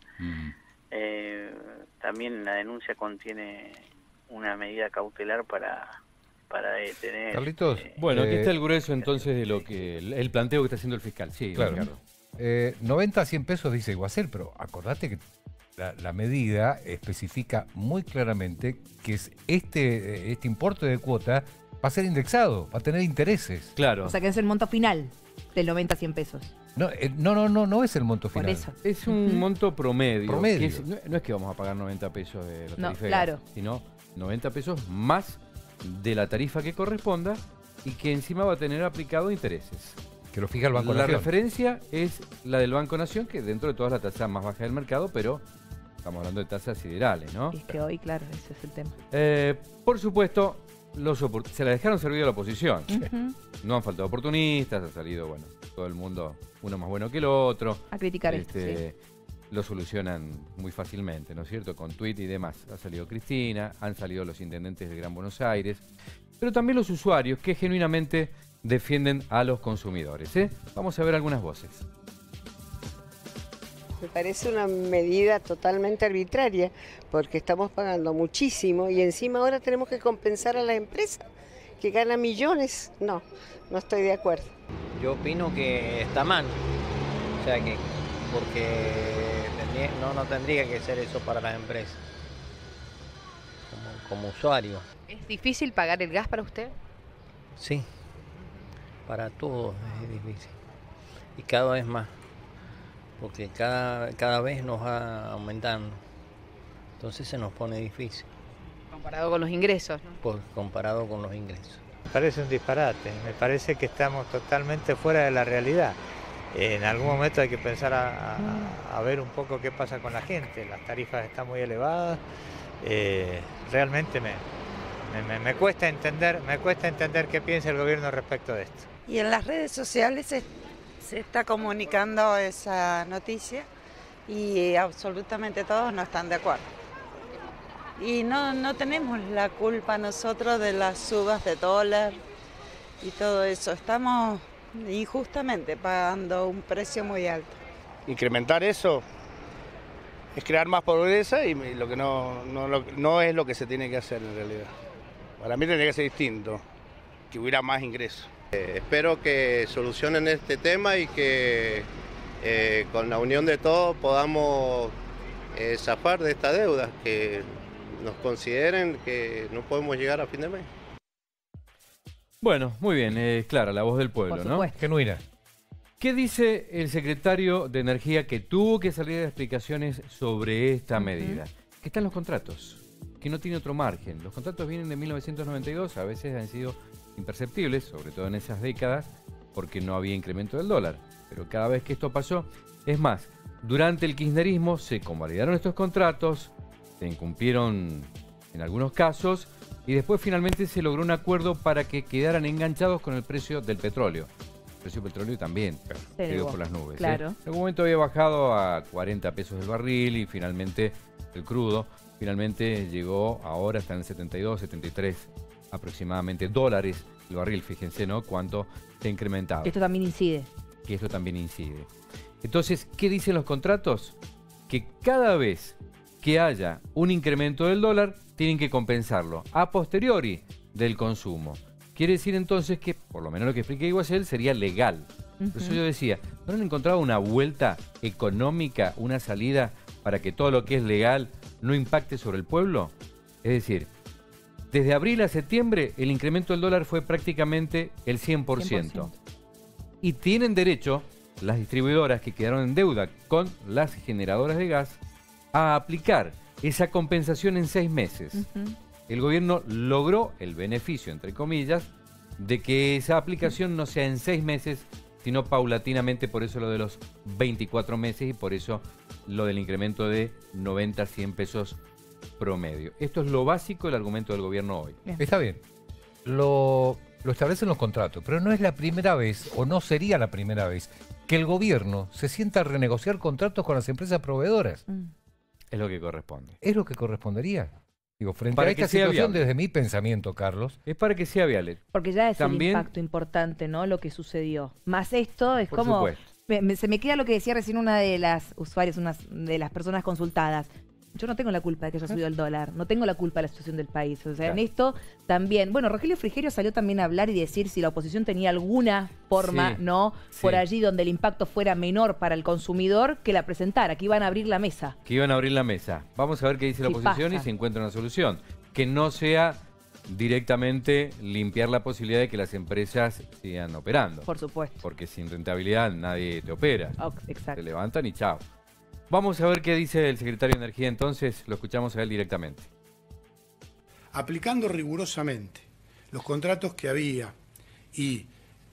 También la denuncia contiene una medida cautelar para detener. Carlitos, bueno, aquí está el grueso entonces de lo que el planteo que está haciendo el fiscal. Sí, claro. Ricardo. 90 a 100 pesos dice Iguacel, pero acordate que la medida especifica muy claramente que este importe de cuota va a ser indexado, va a tener intereses. Claro. O sea que es el monto final del 90 a 100 pesos. No es el monto final. Por eso. Es un monto promedio. Promedio. Que no es que vamos a pagar 90 pesos de la tarifa de claro. gas, sino 90 pesos más de la tarifa que corresponda y que encima va a tener aplicado intereses. Que lo fija el Banco Nación. La referencia es la del Banco Nación, que dentro de todas la tasa más baja del mercado, pero estamos hablando de tasas siderales, ¿no? Y es que hoy, claro, ese es el tema. Por supuesto, se la dejaron servir a la oposición. No han faltado oportunistas, ha salido, bueno, todo el mundo, uno más bueno que el otro. A criticar esto, sí. Lo solucionan muy fácilmente, ¿no es cierto? Con tuit y demás. Ha salido Cristina, han salido los intendentes del Gran Buenos Aires, pero también los usuarios que genuinamente defienden a los consumidores. Vamos a ver algunas voces. Me parece una medida totalmente arbitraria, porque estamos pagando muchísimo y encima ahora tenemos que compensar a las empresas que ganan millones. No estoy de acuerdo. Yo opino que está mal, o sea que porque no tendría que ser eso para las empresas, como usuario. ¿Es difícil pagar el gas para usted? Sí, para todos es difícil y cada vez más, porque cada vez nos va aumentando, entonces se nos pone difícil. Comparado con los ingresos, ¿no? Comparado con los ingresos. Me parece un disparate, me parece que estamos totalmente fuera de la realidad. En algún momento hay que pensar a ver un poco qué pasa con la gente, las tarifas están muy elevadas, realmente me cuesta entender qué piensa el gobierno respecto de esto. Y en las redes sociales se está comunicando esa noticia y absolutamente todos no están de acuerdo. Y no tenemos la culpa nosotros de las subas de dólar y todo eso. Estamos injustamente pagando un precio muy alto. Incrementar eso es crear más pobreza y lo que no es lo que se tiene que hacer en realidad. Para mí tendría que ser distinto, que hubiera más ingresos. Espero que solucionen este tema y que con la unión de todos podamos zafar de esta deuda, que nos consideren que no podemos llegar a fin de mes. Bueno, muy bien, clara la voz del pueblo, ¿no? Genuina. ¿Qué dice el secretario de Energía que tuvo que salir de explicaciones sobre esta medida? Que está en los contratos, que no tiene otro margen. Los contratos vienen de 1992, a veces han sido imperceptibles, sobre todo en esas décadas, porque no había incremento del dólar. Pero cada vez que esto pasó, es más, durante el kirchnerismo se convalidaron estos contratos, se incumplieron en algunos casos, y después finalmente se logró un acuerdo para que quedaran enganchados con el precio del petróleo. El precio del petróleo también se dio por las nubes. Claro. En algún momento había bajado a 40 pesos el barril y finalmente el crudo, finalmente llegó, ahora está en 72, 73 aproximadamente dólares el barril. Fíjense, ¿no? Cuánto se ha incrementado. Esto también incide. Que esto también incide. Entonces, ¿qué dicen los contratos? Que cada vez que haya un incremento del dólar, tienen que compensarlo a posteriori del consumo. Quiere decir entonces que, por lo menos lo que explica Iguacel, sería legal. Por eso yo decía, ¿no han encontrado una vuelta económica, una salida para que todo lo que es legal no impacte sobre el pueblo? Es decir, desde abril a septiembre el incremento del dólar fue prácticamente el 100%. Y tienen derecho las distribuidoras que quedaron en deuda con las generadoras de gas a aplicar esa compensación en 6 meses. El gobierno logró el beneficio, entre comillas, de que esa aplicación no sea en 6 meses, sino paulatinamente, por eso lo de los 24 meses y por eso lo del incremento de 90 a 100 pesos promedio. Esto es lo básico del argumento del gobierno hoy. Está bien. Lo establecen los contratos, pero no es la primera vez, o no sería la primera vez, que el gobierno se sienta a renegociar contratos con las empresas proveedoras. Es lo que corresponde. ¿Es lo que correspondería? Digo, frente Para a esta que sea situación, viable. desde mi pensamiento, Carlos... Es para que sea viable. Porque ya es También, el impacto importante, ¿no? Lo que sucedió. Más esto es por como... supuesto. Se me queda lo que decía recién una de las usuarias, una de las personas consultadas. Yo no tengo la culpa de que haya subido el dólar, no tengo la culpa de la situación del país. O sea, en esto también, bueno, Rogelio Frigerio salió también a hablar y decir si la oposición tenía alguna forma, ¿no? Por allí donde el impacto fuera menor para el consumidor, que la presentara, que iban a abrir la mesa. Que iban a abrir la mesa. Vamos a ver qué dice la oposición y se encuentra una solución. Que no sea directamente limpiar la posibilidad de que las empresas sigan operando. Por supuesto. Porque sin rentabilidad nadie te opera. Exacto. Se levantan y chao. Vamos a ver qué dice el secretario de Energía entonces, lo escuchamos a él directamente. Aplicando rigurosamente los contratos que había y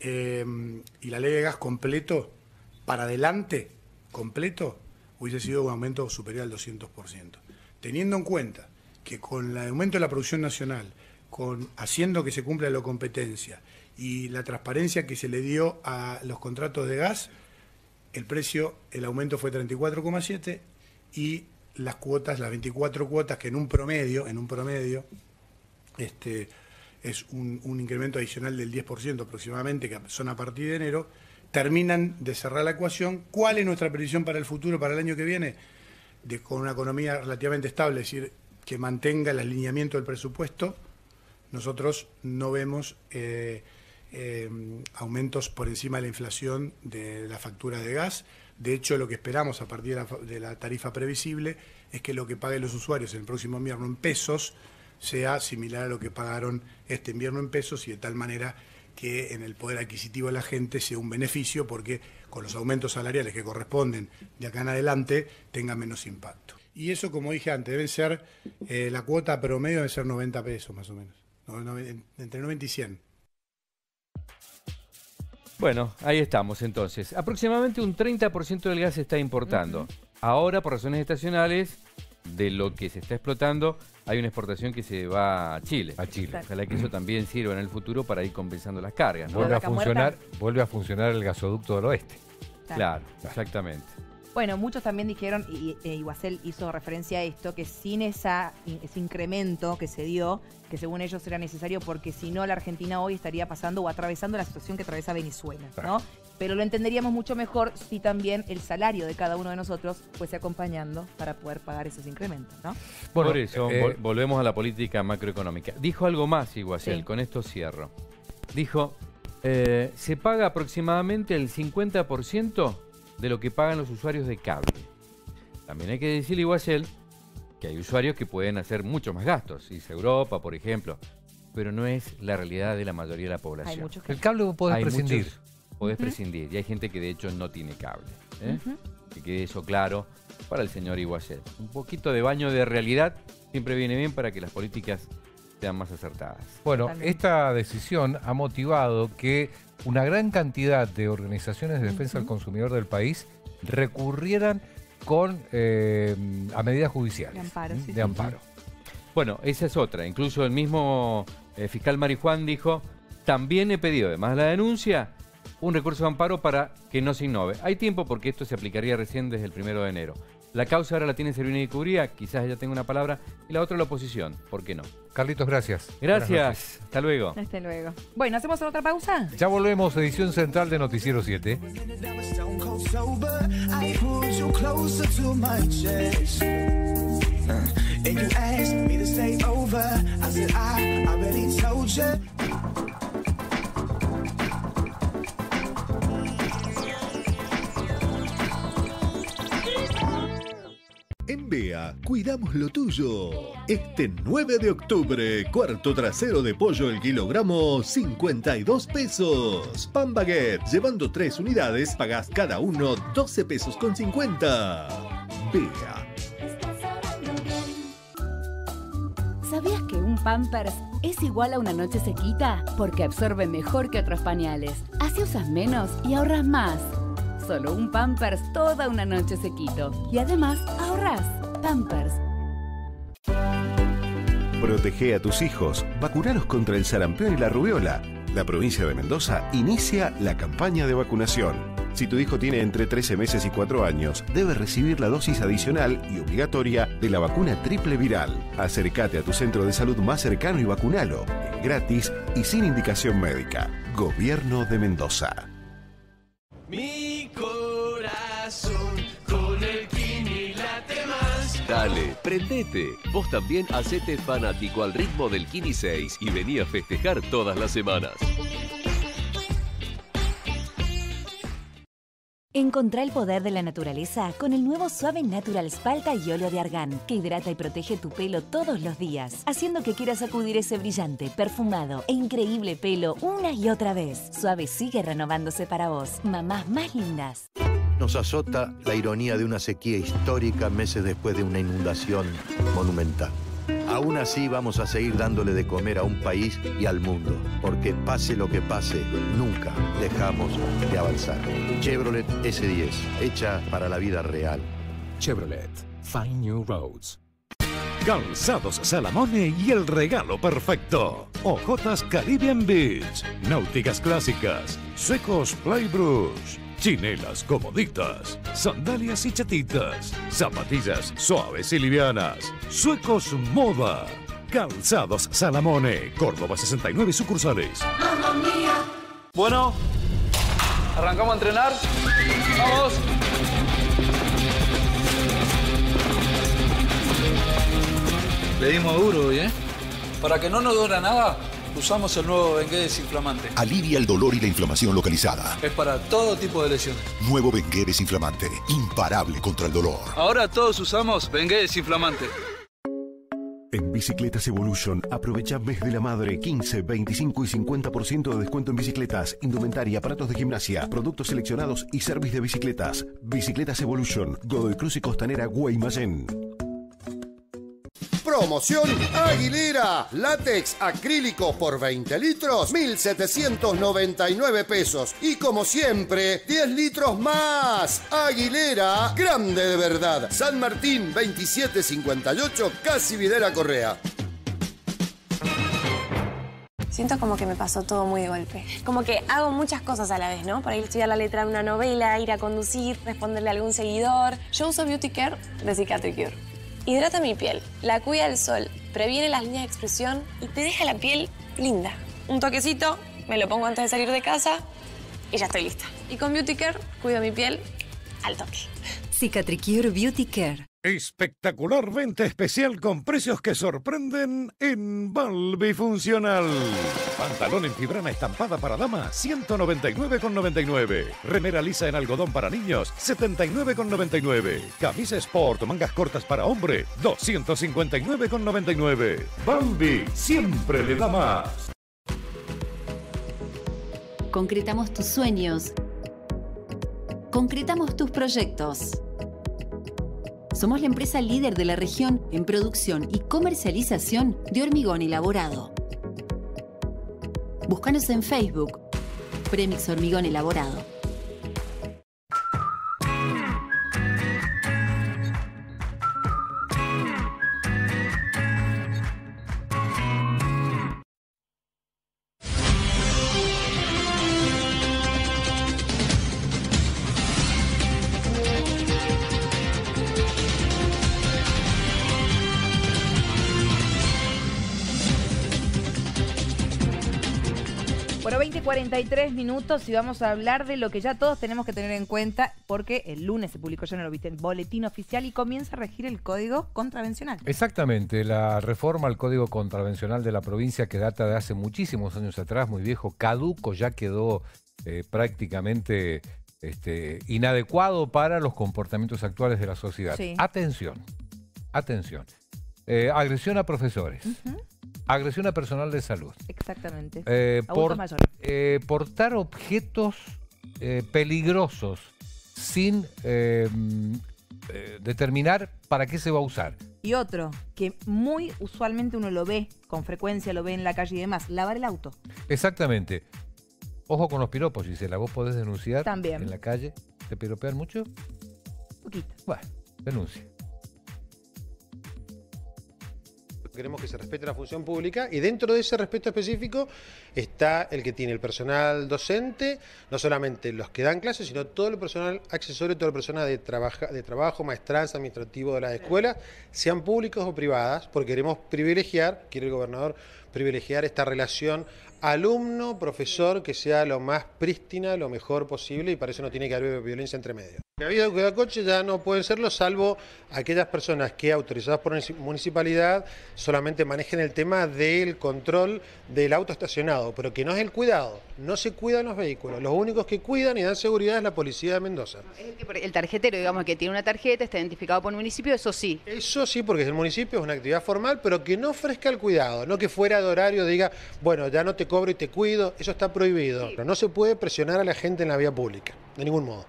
la ley de gas completo, para adelante, completo, hubiese sido un aumento superior al 200%. Teniendo en cuenta que con el aumento de la producción nacional, haciendo que se cumpla la competencia y la transparencia que se le dio a los contratos de gas, el aumento fue 34,7 y las cuotas, las 24 cuotas, que en un promedio es un incremento adicional del 10% aproximadamente, que son a partir de enero, terminan de cerrar la ecuación. ¿Cuál es nuestra previsión para el futuro, para el año que viene? Con una economía relativamente estable, es decir, que mantenga el alineamiento del presupuesto. Nosotros no vemos aumentos por encima de la inflación de la factura de gas. De hecho, lo que esperamos a partir de la tarifa previsible es que lo que paguen los usuarios el próximo invierno en pesos sea similar a lo que pagaron este invierno en pesos, y de tal manera que en el poder adquisitivo de la gente sea un beneficio, porque con los aumentos salariales que corresponden de acá en adelante tenga menos impacto. Y eso, como dije antes, deben ser, la cuota promedio debe ser 90 pesos más o menos, entre 90 y 100. Bueno, ahí estamos entonces. Aproximadamente un 30% del gas se está importando. Ahora, por razones estacionales, de lo que se está explotando, hay una exportación que se va a Chile. Ojalá que eso también sirva en el futuro para ir compensando las cargas, ¿no? Vuelve a funcionar el gasoducto del oeste. Claro, exactamente. Bueno, muchos también dijeron, y Iguacel hizo referencia a esto, que sin ese incremento que se dio, que según ellos era necesario, porque si no la Argentina hoy estaría pasando o atravesando la situación que atraviesa Venezuela, ¿no? Pero lo entenderíamos mucho mejor si también el salario de cada uno de nosotros fuese acompañando para poder pagar esos incrementos, ¿no? Bueno, por eso volvemos a la política macroeconómica. Dijo algo más Iguacel, con esto cierro. Dijo, se paga aproximadamente el 50% de lo que pagan los usuarios de cable. También hay que decirle, Iguacel, que hay usuarios que pueden hacer mucho más gastos, dice Europa, por ejemplo, pero no es la realidad de la mayoría de la población. El cable vos podés prescindir. Podés prescindir, y hay gente que de hecho no tiene cable. Que quede eso claro para el señor Iguacel. Un poquito de baño de realidad siempre viene bien para que las políticas sean más acertadas. Bueno, esta decisión ha motivado que una gran cantidad de organizaciones de defensa del consumidor del país recurrieran a medidas judiciales. De amparo. Bueno, esa es otra. Incluso el mismo fiscal Marijuán dijo, también he pedido, además de la denuncia, un recurso de amparo para que no se innove. Hay tiempo porque esto se aplicaría recién desde el 1 de enero. La causa ahora la tiene Servini y Cubría, quizás ella tenga una palabra, y la otra la oposición. ¿Por qué no? Carlitos, gracias. Gracias. Hasta luego. Hasta luego. Bueno, ¿hacemos otra pausa? Ya volvemos, edición central de Noticiero 7. En BEA, cuidamos lo tuyo. Este 9 de octubre, cuarto trasero de pollo el kilogramo, 52 pesos. Pan baguette, llevando 3 unidades, pagás cada uno 12 pesos con 50. BEA. ¿Sabías que un Pampers es igual a una noche sequita? Porque absorbe mejor que otros pañales. Así usas menos y ahorras más. Solo un Pampers toda una noche sequito. Y además ahorras. Pampers. Protege a tus hijos. Vacunalos contra el sarampión y la rubiola. La provincia de Mendoza inicia la campaña de vacunación. Si tu hijo tiene entre 13 meses y 4 años, debe recibir la dosis adicional y obligatoria de la vacuna triple viral. Acércate a tu centro de salud más cercano y vacunalo. Es gratis y sin indicación médica. Gobierno de Mendoza. Mi corazón con el Kini late más. Dale, prendete. Vos también hacete fanático al ritmo del Kini 6 y vení a festejar todas las semanas. Encontrá el poder de la naturaleza con el nuevo Suave Natural Spalda y óleo de argán, que hidrata y protege tu pelo todos los días, haciendo que quieras sacudir ese brillante, perfumado e increíble pelo una y otra vez. Suave sigue renovándose para vos, mamás más lindas. Nos azota la ironía de una sequía histórica meses después de una inundación monumental. Aún así vamos a seguir dándole de comer a un país y al mundo, porque pase lo que pase, nunca dejamos de avanzar. Chevrolet S10, hecha para la vida real. Chevrolet, find new roads. Calzados Salamone y el regalo perfecto. Ojotas Caribbean Beach, náuticas clásicas, suecos Playbrush, chinelas comoditas, sandalias y chatitas, zapatillas suaves y livianas, suecos moda. Calzados Salamone, Córdoba 69 sucursales. Mamma mía. Bueno, ¿arrancamos a entrenar? ¡Vamos! Le dimos duro hoy, ¿eh? Para que no nos duela nada, usamos el nuevo Bengué desinflamante. Alivia el dolor y la inflamación localizada. Es para todo tipo de lesiones. Nuevo Bengué desinflamante, imparable contra el dolor. Ahora todos usamos Bengué desinflamante. En Bicicletas Evolution, aprovecha mes de la madre, 15, 25 y 50% de descuento en bicicletas, indumentaria, aparatos de gimnasia, productos seleccionados y service de bicicletas. Bicicletas Evolution, Godoy Cruz y Costanera, Guaymallén. Promoción Aguilera. Látex acrílico por 20 litros, 1.799 pesos. Y como siempre, 10 litros más. Aguilera, grande de verdad. San Martín, 2758, Casi Videla Correa. Siento como que me pasó todo muy de golpe. Como que hago muchas cosas a la vez, ¿no? Para ir a estudiar la letra de una novela, ir a conducir, responderle a algún seguidor. Yo uso Beauty Care de Cicatricure. Hidrata mi piel, la cuida del sol, previene las líneas de expresión y te deja la piel linda. Un toquecito, me lo pongo antes de salir de casa y ya estoy lista. Y con Beauty Care cuido mi piel al toque. Cicatricure Beauty Care. Espectacular venta especial con precios que sorprenden en Balbi Funcional. Pantalón en fibrana estampada para dama, 199,99. Remera lisa en algodón para niños, 79,99. Camisa sport, mangas cortas para hombre, 259,99. Balbi siempre le da más. Concretamos tus sueños. Concretamos tus proyectos. Somos la empresa líder de la región en producción y comercialización de hormigón elaborado. Búscanos en Facebook, Premix Hormigón Elaborado. Bueno, 20:43 minutos y vamos a hablar de lo que ya todos tenemos que tener en cuenta porque el lunes se publicó ya en el boletín oficial y comienza a regir el Código Contravencional. Exactamente, la reforma al Código Contravencional de la provincia que data de hace muchísimos años atrás, muy viejo, caduco, ya quedó prácticamente inadecuado para los comportamientos actuales de la sociedad. Sí. Atención, Atención. Agresión a profesores. Agresión a personal de salud. Exactamente. Portar objetos peligrosos sin determinar para qué se va a usar. Y otro, que muy usualmente uno lo ve, con frecuencia lo ve en la calle y demás, lavar el auto. Exactamente. Ojo con los piropos, Gisela. ¿Vos podés denunciar también en la calle? ¿Te piropean mucho? Poquito. Bueno, denuncia. Queremos que se respete la función pública y dentro de ese respeto específico está el que tiene el personal docente, no solamente los que dan clases, sino todo el personal accesorio, todo el personal de trabajo, maestranza, administrativo de las escuelas, sean públicos o privadas, porque queremos privilegiar, quiere el gobernador privilegiar esta relación alumno-profesor que sea lo más prístina, lo mejor posible, y para eso no tiene que haber violencia entre medio. La vida de cuidacoche ya no pueden serlo, salvo aquellas personas que, autorizadas por la municipalidad, solamente manejen el tema del control del auto estacionado, pero que no es el cuidado, no se cuidan los vehículos, los únicos que cuidan y dan seguridad es la policía de Mendoza. El tarjetero, digamos, que tiene una tarjeta, está identificado por el municipio, eso sí. Eso sí, porque es el municipio, es una actividad formal, pero que no ofrezca el cuidado, no que fuera de horario diga, bueno, ya no te cobro y te cuido, eso está prohibido. Pero no se puede presionar a la gente en la vía pública, de ningún modo.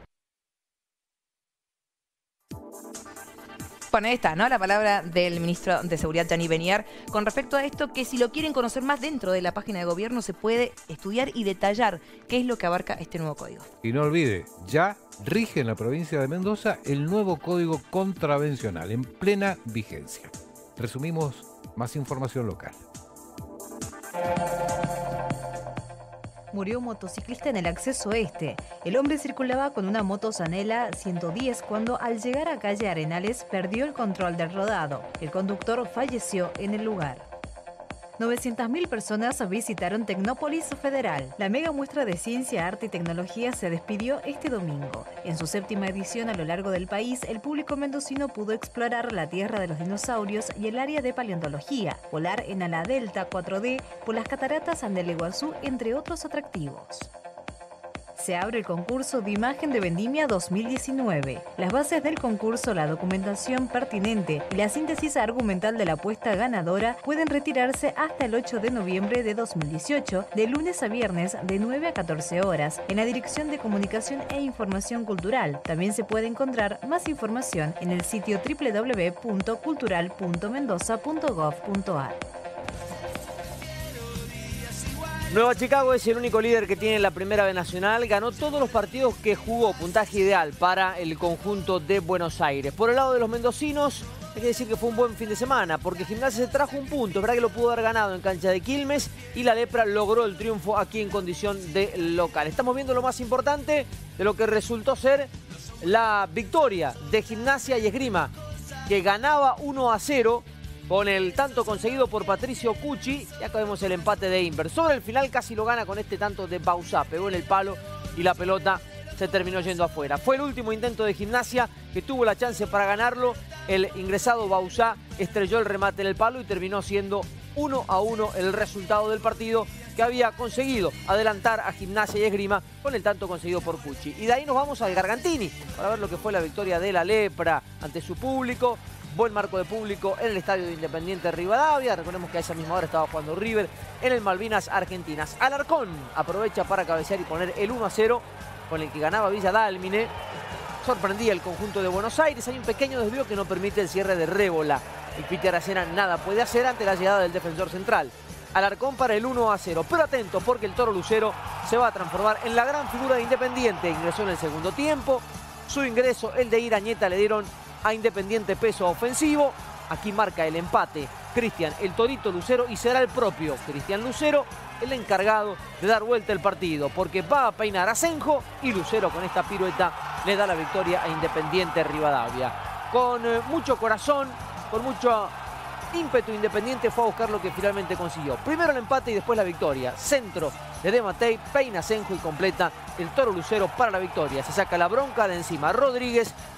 Bueno, ahí está, ¿no? La palabra del ministro de Seguridad, Gianni Beniar, con respecto a esto, que si lo quieren conocer más dentro de la página de gobierno, se puede estudiar y detallar qué es lo que abarca este nuevo código. Y no olvide, ya rige en la provincia de Mendoza el nuevo código contravencional, en plena vigencia. Resumimos más información local. Murió un motociclista en el acceso este. El hombre circulaba con una moto Zanela 110 cuando al llegar a calle Arenales perdió el control del rodado. El conductor falleció en el lugar. 900.000 personas visitaron Tecnópolis Federal. La mega muestra de ciencia, arte y tecnología se despidió este domingo. En su 7ª edición a lo largo del país, el público mendocino pudo explorar la tierra de los dinosaurios y el área de paleontología, volar en ala delta 4D por las cataratas del Iguazú, entre otros atractivos. Se abre el concurso de imagen de Vendimia 2019. Las bases del concurso, la documentación pertinente y la síntesis argumental de la apuesta ganadora pueden retirarse hasta el 8 de noviembre de 2018, de lunes a viernes de 9 a 14 horas, en la Dirección de Comunicación e Información Cultural. También se puede encontrar más información en el sitio www.cultural.mendoza.gov.ar. Nueva Chicago es el único líder que tiene la Primera B Nacional. Ganó todos los partidos que jugó, puntaje ideal para el conjunto de Buenos Aires. Por el lado de los mendocinos, hay que decir que fue un buen fin de semana, porque Gimnasia se trajo un punto. Es verdad que lo pudo haber ganado en cancha de Quilmes y la Lepra logró el triunfo aquí en condición de local. Estamos viendo lo más importante de lo que resultó ser la victoria de Gimnasia y Esgrima, que ganaba 1-0. Con el tanto conseguido por Patricio Cucci, y acá vemos el empate de Inver. Sobre el final casi lo gana con este tanto de Bauzá. Pegó en el palo y la pelota se terminó yendo afuera. Fue el último intento de Gimnasia que tuvo la chance para ganarlo. El ingresado Bauzá estrelló el remate en el palo y terminó siendo 1-1 el resultado del partido, que había conseguido adelantar a Gimnasia y Esgrima con el tanto conseguido por Cucci. Y de ahí nos vamos al Gargantini para ver lo que fue la victoria de la Lepra ante su público. Buen marco de público en el estadio de Independiente Rivadavia. Recordemos que a esa misma hora estaba jugando River en el Malvinas Argentinas. Alarcón aprovecha para cabecear y poner el 1-0 con el que ganaba Villa Dálmine. Sorprendía el conjunto de Buenos Aires. Hay un pequeño desvío que no permite el cierre de Rébola. El Piti Aracena nada puede hacer ante la llegada del defensor central. Alarcón para el 1-0. Pero atento, porque el Toro Lucero se va a transformar en la gran figura de Independiente. Ingresó en el segundo tiempo. Su ingreso, el de Irañeta, le dieron a Independiente peso ofensivo. Aquí marca el empate Cristian el Torito Lucero, y será el propio Cristian Lucero el encargado de dar vuelta el partido, porque va a peinar a Senjo y Lucero con esta pirueta le da la victoria a Independiente Rivadavia. Con mucho corazón, con mucho ímpetu, Independiente fue a buscar lo que finalmente consiguió. Primero el empate y después la victoria. Centro de De Matei, peina Senjo y completa el Toro Lucero para la victoria. Se saca la bronca de encima Rodríguez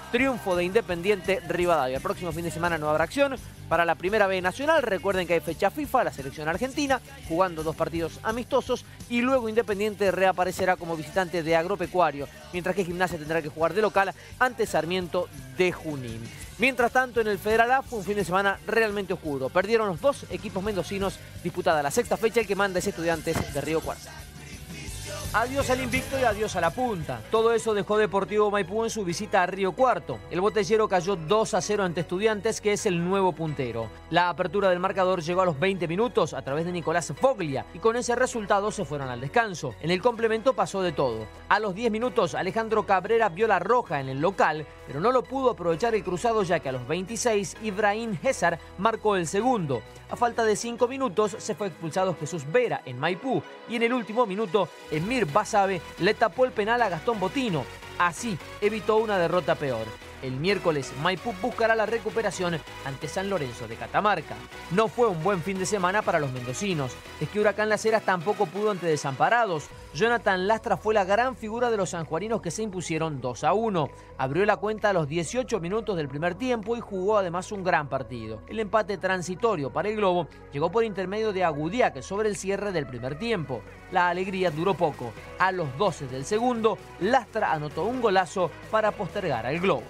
triunfo de Independiente Rivadavia. El próximo fin de semana no habrá acción para la Primera B Nacional. Recuerden que hay fecha FIFA, la selección argentina, jugando 2 partidos amistosos y luego Independiente reaparecerá como visitante de Agropecuario, mientras que Gimnasia tendrá que jugar de local ante Sarmiento de Junín. Mientras tanto, en el Federal A fue un fin de semana realmente oscuro. Perdieron los 2 equipos mendocinos, disputada la 6ª fecha, el que manda es Estudiantes de Río Cuarto. Adiós al invicto y adiós a la punta. Todo eso dejó Deportivo Maipú en su visita a Río Cuarto. El botellero cayó 2-0 ante Estudiantes, que es el nuevo puntero. La apertura del marcador llegó a los 20 minutos a través de Nicolás Foglia y con ese resultado se fueron al descanso. En el complemento pasó de todo. A los 10 minutos Alejandro Cabrera vio la roja en el local, pero no lo pudo aprovechar el cruzado, ya que a los 26 Ibrahim César marcó el segundo. A falta de 5 minutos se fue expulsado Jesús Vera en Maipú y en el último minuto Emir Basabe le tapó el penal a Gastón Botino. Así evitó una derrota peor. El miércoles Maipú buscará la recuperación ante San Lorenzo de Catamarca. No fue un buen fin de semana para los mendocinos. Es que Huracán Las Heras tampoco pudo ante Desamparados. Jonathan Lastra fue la gran figura de los sanjuaninos, que se impusieron 2-1. Abrió la cuenta a los 18 minutos del primer tiempo y jugó además un gran partido. El empate transitorio para el Globo llegó por intermedio de Agudiac sobre el cierre del primer tiempo. La alegría duró poco. A los 12 del segundo, Lastra anotó un golazo para postergar al Globo.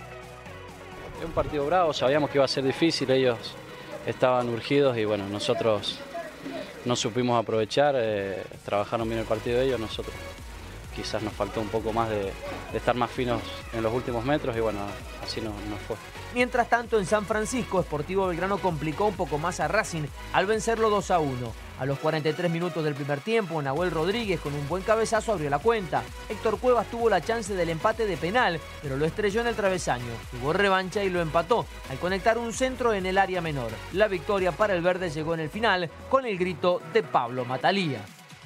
Un partido bravo, sabíamos que iba a ser difícil, ellos estaban urgidos y bueno, nosotros no supimos aprovechar, trabajaron bien el partido de ellos, nosotros quizás nos faltó un poco más de estar más finos en los últimos metros y bueno, así nos fue. Mientras tanto, en San Francisco, Sportivo Belgrano complicó un poco más a Racing al vencerlo 2-1. A los 43 minutos del primer tiempo, Nahuel Rodríguez con un buen cabezazo abrió la cuenta. Héctor Cuevas tuvo la chance del empate de penal, pero lo estrelló en el travesaño. Tuvo revancha y lo empató al conectar un centro en el área menor. La victoria para el verde llegó en el final con el grito de Pablo Matalía.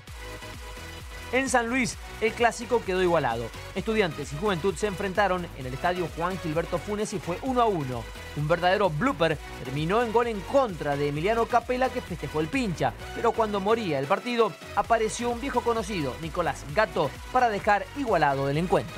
En San Luis, el clásico quedó igualado. Estudiantes y Juventud se enfrentaron en el estadio Juan Gilberto Funes y fue 1-1. Un verdadero blooper terminó en gol en contra de Emiliano Capela, que festejó el pincha. Pero cuando moría el partido, apareció un viejo conocido, Nicolás Gato, para dejar igualado el encuentro.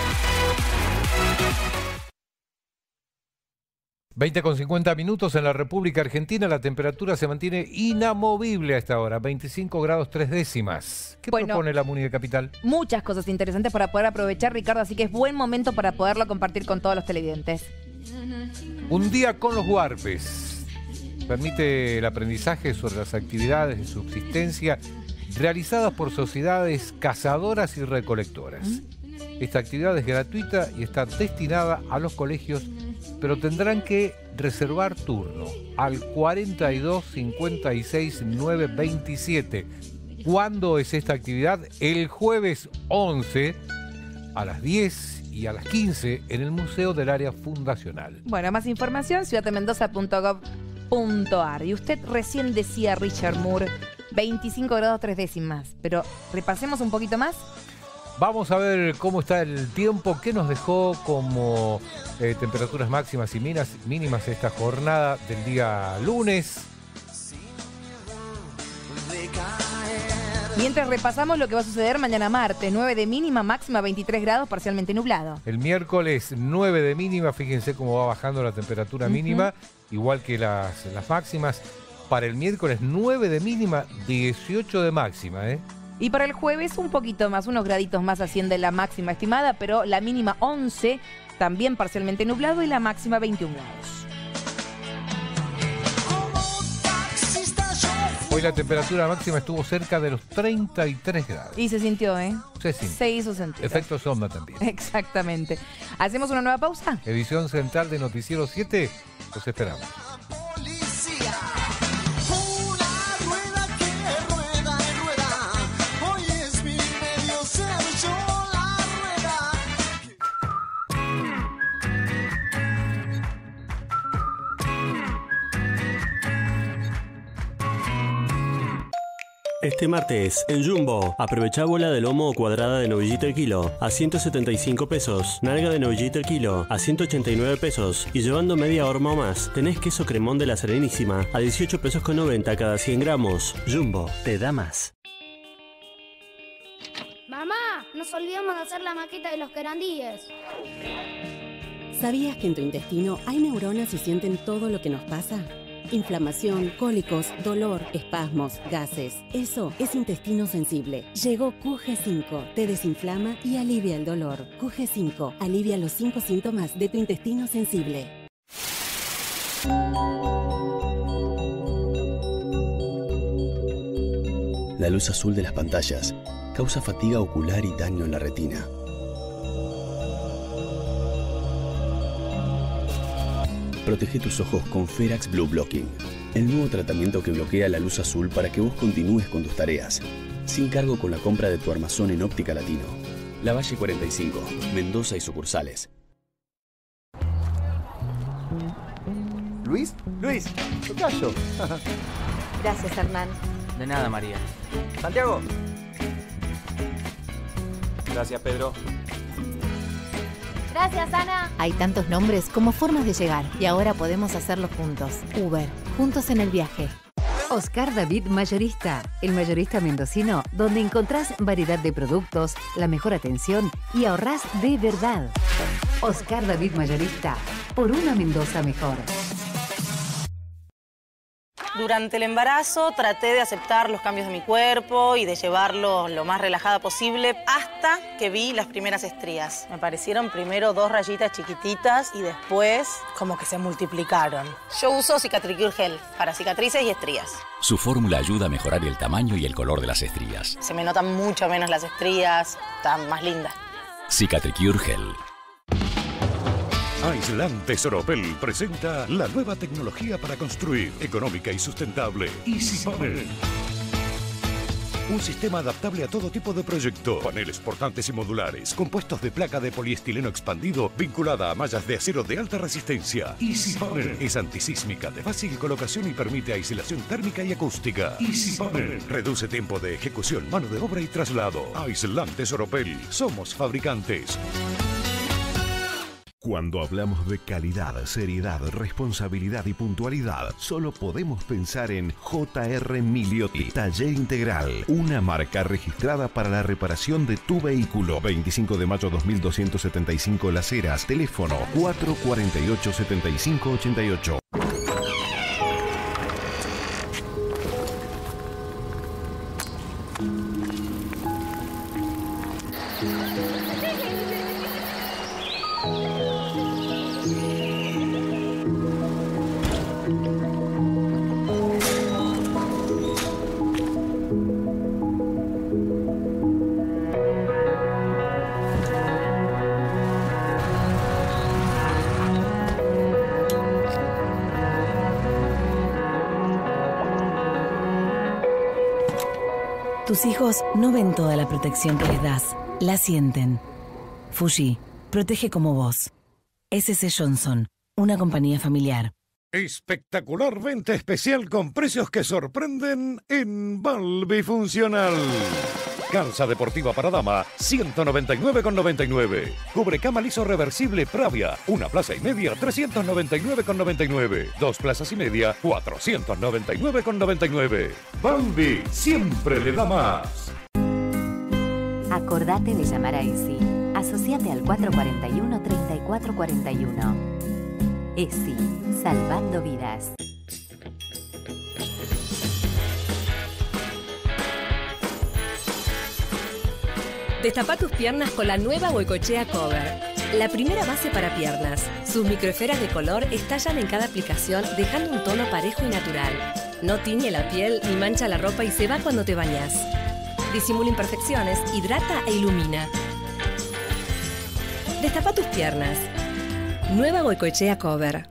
20:50 minutos en la República Argentina. La temperatura se mantiene inamovible a esta hora, 25 grados 3 décimas. ¿Qué propone la Muni de Capital? Muchas cosas interesantes para poder aprovechar, Ricardo, así que es buen momento para poderlo compartir con todos los televidentes. Un día con los Guarpes permite el aprendizaje sobre las actividades de subsistencia realizadas por sociedades cazadoras y recolectoras. Esta actividad es gratuita y está destinada a los colegios, pero tendrán que reservar turno al 42 56 927. ¿Cuándo es esta actividad? El jueves 11 a las 10 y a las 15 en el Museo del Área Fundacional. Bueno, más información, ciudaddemendoza.gov.ar. Y usted recién decía, Richard Moore, 25 grados 3 décimas. Pero repasemos un poquito más. Vamos a ver cómo está el tiempo, qué nos dejó como temperaturas máximas y mínimas esta jornada del día lunes. Mientras repasamos lo que va a suceder mañana martes, 9 de mínima, máxima 23 grados, parcialmente nublado. El miércoles 9 de mínima, fíjense cómo va bajando la temperatura mínima, igual que las máximas. Para el miércoles 9 de mínima, 18 de máxima, Y para el jueves un poquito más, unos graditos más asciende la máxima estimada, pero la mínima 11, también parcialmente nublado, y la máxima 21 grados. Hoy la temperatura máxima estuvo cerca de los 33 grados. Y se sintió, Se hizo sentir. Efecto sombra también. Exactamente. ¿Hacemos una nueva pausa? Edición central de Noticiero 7, los esperamos. Este martes, en Jumbo, aprovechá bola de lomo o cuadrada de novillito el kilo a 175 pesos, nalga de novillito el kilo a 189 pesos y llevando media horma o más, tenés queso cremón de la Serenísima a 18 pesos con 90 cada 100 gramos. Jumbo, te da más. Mamá, nos olvidamos de hacer la maqueta de los querandíes. ¿Sabías que en tu intestino hay neuronas y sienten todo lo que nos pasa? Inflamación, cólicos, dolor, espasmos, gases. Eso es intestino sensible. Llegó QG5, te desinflama y alivia el dolor. QG5, alivia los 5 síntomas de tu intestino sensible. La luz azul de las pantallas causa fatiga ocular y daño en la retina. Protege tus ojos con Ferax Blue Blocking, el nuevo tratamiento que bloquea la luz azul para que vos continúes con tus tareas, sin cargo con la compra de tu armazón en Óptica Latino. Lavalle 45, Mendoza y sucursales. Luis, tocayo. Gracias, Hernán. De nada, María. Santiago. Gracias, Pedro. Gracias, Ana. Hay tantos nombres como formas de llegar y ahora podemos hacerlo juntos. Uber, juntos en el viaje. Oscar David Mayorista, el mayorista mendocino, donde encontrás variedad de productos, la mejor atención y ahorrás de verdad. Oscar David Mayorista, por una Mendoza mejor. Durante el embarazo traté de aceptar los cambios de mi cuerpo y de llevarlo lo más relajada posible hasta que vi las primeras estrías. Me aparecieron primero 2 rayitas chiquititas y después como que se multiplicaron. Yo uso Cicatricure Gel para cicatrices y estrías. Su fórmula ayuda a mejorar el tamaño y el color de las estrías. Se me notan mucho menos las estrías, están más lindas. Cicatricure Gel. Aislantes Oropel presenta la nueva tecnología para construir, económica y sustentable. Easy Panel. Un sistema adaptable a todo tipo de proyecto. Paneles portantes y modulares, compuestos de placa de poliestileno expandido vinculada a mallas de acero de alta resistencia. Easy Panel es antisísmica, de fácil colocación y permite aislación térmica y acústica. Easy Panel reduce tiempo de ejecución, mano de obra y traslado. Aislantes Oropel. Somos fabricantes. Cuando hablamos de calidad, seriedad, responsabilidad y puntualidad, solo podemos pensar en J.R. Miliotti, Taller Integral, una marca registrada para la reparación de tu vehículo. 25 de mayo 2275 Las Heras, teléfono 448-7588. Tus hijos no ven toda la protección que les das, la sienten. Fuji, protege como vos. S.C. Johnson, una compañía familiar. Espectacular venta especial con precios que sorprenden en Balbi Funcional. Calza deportiva para dama, 199,99. Cubrecama liso reversible Pravia, 1 plaza y media, 399,99. 2 plazas y media, 499,99. Balbi siempre le da más. Acordate de llamar a ESI. Asociate al 441-3441. ESI, salvando vidas. Destapa tus piernas con la nueva Goicoechea Cover. La primera base para piernas. Sus microesferas de color estallan en cada aplicación dejando un tono parejo y natural. No tiñe la piel ni mancha la ropa y se va cuando te bañas. Disimula imperfecciones, hidrata e ilumina. Destapa tus piernas. Nueva Goicoechea Cover.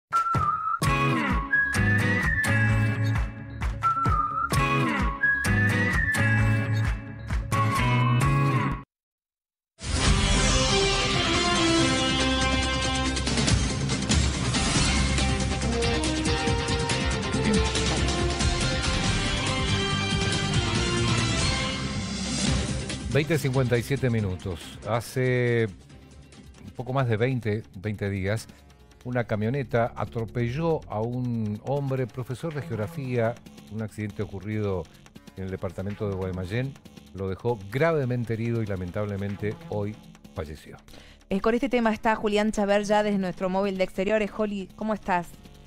...20:57. Hace un poco más de 20 días... ...una camioneta atropelló a un hombre, profesor de geografía... ...un accidente ocurrido en el departamento de Guaymallén... ...lo dejó gravemente herido y lamentablemente hoy falleció. Con este tema está Julián Chaver ya desde nuestro móvil de exteriores. Joli, ¿cómo estás?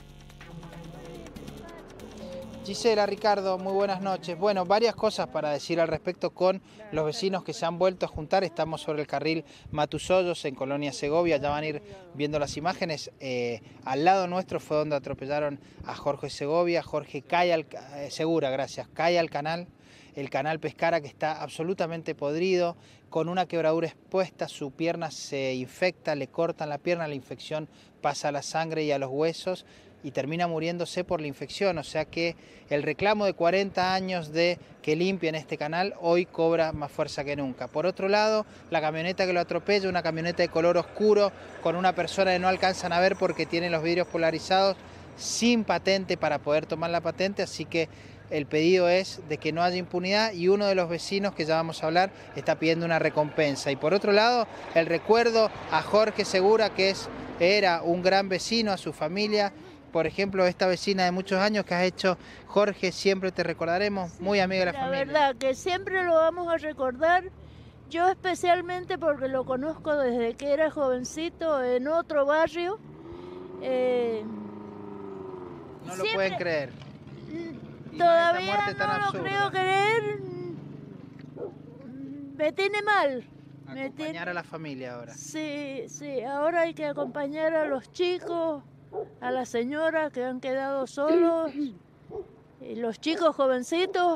Gisela, Ricardo, muy buenas noches. Bueno, varias cosas para decir al respecto con los vecinos que se han vuelto a juntar. Estamos sobre el carril Matusollos en Colonia Segovia, ya van a ir viendo las imágenes. Al lado nuestro fue donde atropellaron a Jorge Segovia. Jorge cae al canal, el canal Pescara, que está absolutamente podrido, con una quebradura expuesta, su pierna se infecta, le cortan la pierna, la infección pasa a la sangre y a los huesos, y termina muriéndose por la infección, o sea que el reclamo de 40 años de que limpien este canal hoy cobra más fuerza que nunca. Por otro lado, la camioneta que lo atropella, una camioneta de color oscuro con una persona que no alcanzan a ver porque tiene los vidrios polarizados, sin patente para poder tomar la patente, así que el pedido es de que no haya impunidad y uno de los vecinos, que ya vamos a hablar, está pidiendo una recompensa. Y por otro lado, el recuerdo a Jorge Segura, que era un gran vecino, a su familia. Por ejemplo, esta vecina de muchos años que has hecho, Jorge, siempre te recordaremos, muy amigo de la familia. La verdad que siempre lo vamos a recordar, yo especialmente porque lo conozco desde que era jovencito en otro barrio. No lo pueden creer. Todavía no lo creo creer, me tiene mal. Acompañar a la familia ahora. Sí, ahora hay que acompañar a los chicos, a la señora que han quedado solos, y los chicos jovencitos.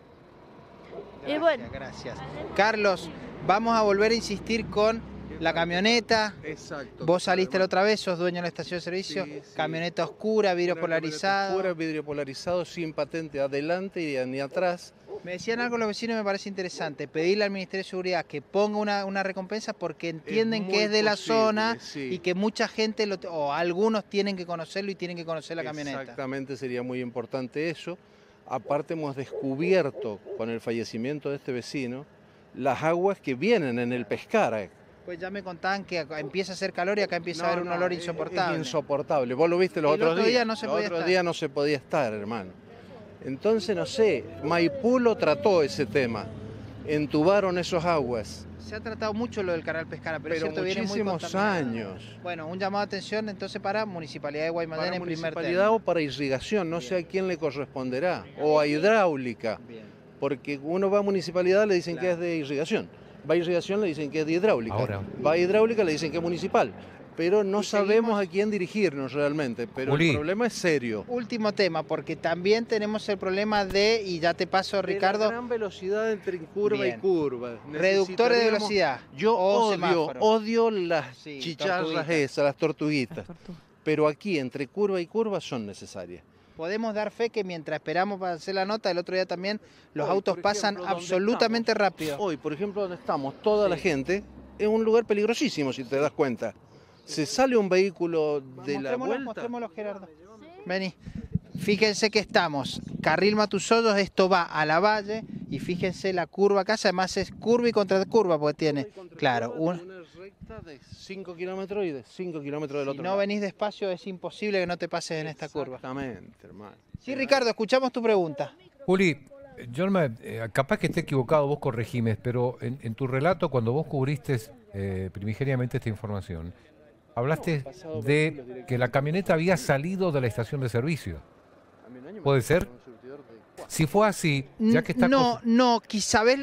Gracias, y bueno, gracias. Carlos, vamos a volver a insistir con la camioneta. Exacto. Vos saliste la otra vez, sos dueño de la estación de servicio. Sí. Camioneta oscura, vidrio polarizado. Oscura, vidrio polarizado, sin patente adelante y ni atrás. Me decían algo los vecinos, me parece interesante, pedirle al Ministerio de Seguridad que ponga una recompensa porque entienden que es de la zona, sí, y que mucha gente, o algunos tienen que conocerlo y tienen que conocer la camioneta. Exactamente, sería muy importante eso. Aparte hemos descubierto con el fallecimiento de este vecino las aguas que vienen en el Pescara. Pues ya me contaban que empieza a hacer calor y acá empieza a haber un olor insoportable. Es insoportable, vos lo viste los otros días. No se podía estar. Los otros días no se podía estar, hermano. Entonces, no sé, Maipú lo trató ese tema, entubaron esos aguas. Se ha tratado mucho lo del canal Pescara, pero es cierto, viene muy muchísimos años. Bueno, un llamado de atención entonces para Municipalidad de Guaymallén en primer término. Municipalidad o para irrigación, no sé a quién le corresponderá, o a hidráulica, porque uno va a Municipalidad le dicen que es de irrigación, va a irrigación le dicen que es de hidráulica, va a hidráulica le dicen que es municipal. Pero no sabemos a quién dirigirnos realmente, pero el problema es serio. Último tema, porque también tenemos el problema de, y ya te paso, Ricardo, la gran velocidad entre curva y curva. Reductores de velocidad. Yo odio las chicharras esas, las tortuguitas. Pero aquí, entre curva y curva, son necesarias. Podemos dar fe que mientras esperamos para hacer la nota, el otro día también, los autos pasan absolutamente rápido. Hoy, por ejemplo, donde estamos, toda la gente, es un lugar peligrosísimo, si te das cuenta. Se sale un vehículo de la vuelta. Mostrémoslo, Gerardo. Vení. Fíjense que estamos, carril Matusollos, esto va a la valle y fíjense la curva acá, además es curva y contra curva porque tiene, claro, una recta de 5 kilómetros y de 5 kilómetros del otro lado. Si no venís despacio es imposible que no te pases en esta curva. Exactamente, hermano. Sí, Ricardo, escuchamos tu pregunta. Juli, yo capaz que esté equivocado, vos corregime, pero en tu relato, cuando vos cubriste primigeniamente esta información, hablaste de que la camioneta había salido de la estación de servicio. ¿Puede ser? Si fue así, ya que está... No, quizá ves...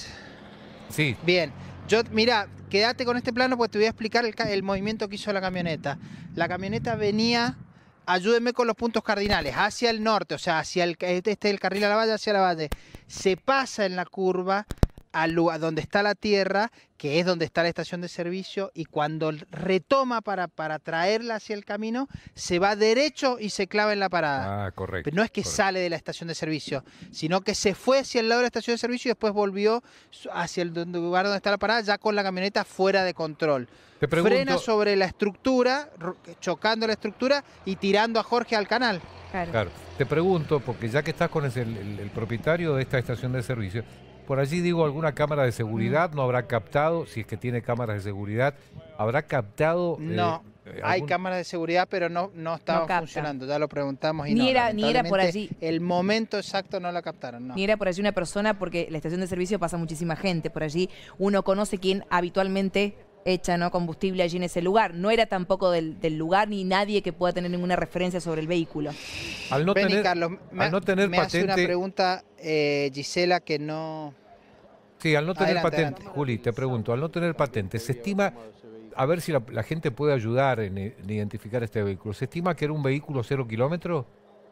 Sí. Bien, mira, quédate con este plano porque te voy a explicar el movimiento que hizo la camioneta. La camioneta venía, ayúdenme con los puntos cardinales, hacia el norte, o sea, hacia este es el carril a la valle, hacia la valle. Se pasa en la curva al lugar donde está la tierra, que es donde está la estación de servicio, y cuando retoma para traerla hacia el camino, se va derecho y se clava en la parada. Ah, correcto. Pero no es que sale de la estación de servicio, sino que se fue hacia el lado de la estación de servicio y después volvió hacia el lugar donde está la parada, ya con la camioneta fuera de control. Te pregunto... Frena sobre la estructura, chocando la estructura y tirando a Jorge al canal. Claro. Te pregunto, porque ya que estás con el propietario de esta estación de servicio, por allí digo, alguna cámara de seguridad no habrá captado, si es que tiene cámaras de seguridad, habrá captado... No, hay cámaras de seguridad, pero no estaban funcionando, ya lo preguntamos y ni era por allí. El momento exacto no la captaron, no. Ni era por allí una persona, porque la estación de servicio pasa muchísima gente, por allí uno conoce quién habitualmente echa, ¿no?, combustible allí en ese lugar. No era tampoco del lugar ni nadie que pueda tener ninguna referencia sobre el vehículo. Al no tener, Carlos, al no tener me patente... hace una pregunta, Gisela, que no... Sí, al no tener Adelante, patente, adelante. Juli, te pregunto, al no tener patente, se estima, a ver si la gente puede ayudar en identificar este vehículo, ¿se estima que era un vehículo 0 kilómetros?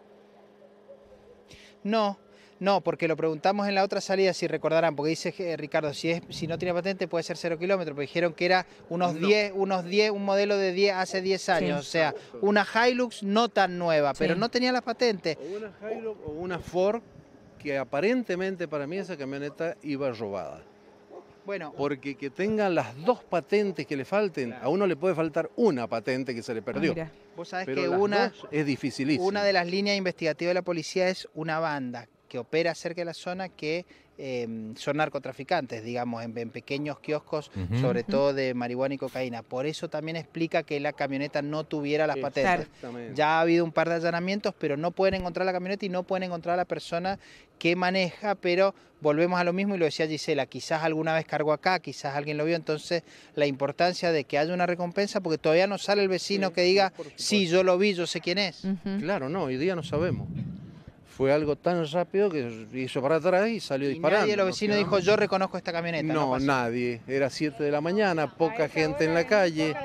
No, porque lo preguntamos en la otra salida, si recordarán, porque dice Ricardo, si no tiene patente puede ser 0 kilómetros, pero dijeron que era un modelo de 10 hace 10 años, o sea, una Hilux no tan nueva, pero no tenía la patente. O una Hilux o una Ford, que aparentemente para mí esa camioneta iba robada. Bueno, porque que tengan las dos patentes que le falten, a uno le puede faltar una patente que se le perdió. Vos sabés pero que las una dos es dificilísimo. Una de las líneas investigativas de la policía es una banda que opera cerca de la zona que son narcotraficantes, digamos, en pequeños kioscos, sobre todo de marihuana y cocaína. Por eso también explica que la camioneta no tuviera las patentes. Ya ha habido un par de allanamientos, pero no pueden encontrar la camioneta y no pueden encontrar a la persona que maneja, pero volvemos a lo mismo y lo decía Gisela, quizás alguna vez cargó acá, quizás alguien lo vio, entonces la importancia de que haya una recompensa, porque todavía no sale el vecino que diga, sí, yo lo vi, yo sé quién es. Claro, no, hoy día no sabemos. Fue algo tan rápido que hizo para atrás y salió disparando. Nadie de los vecinos dijo, yo reconozco esta camioneta. No, nadie. Era 7 de la mañana, poca gente en la calle.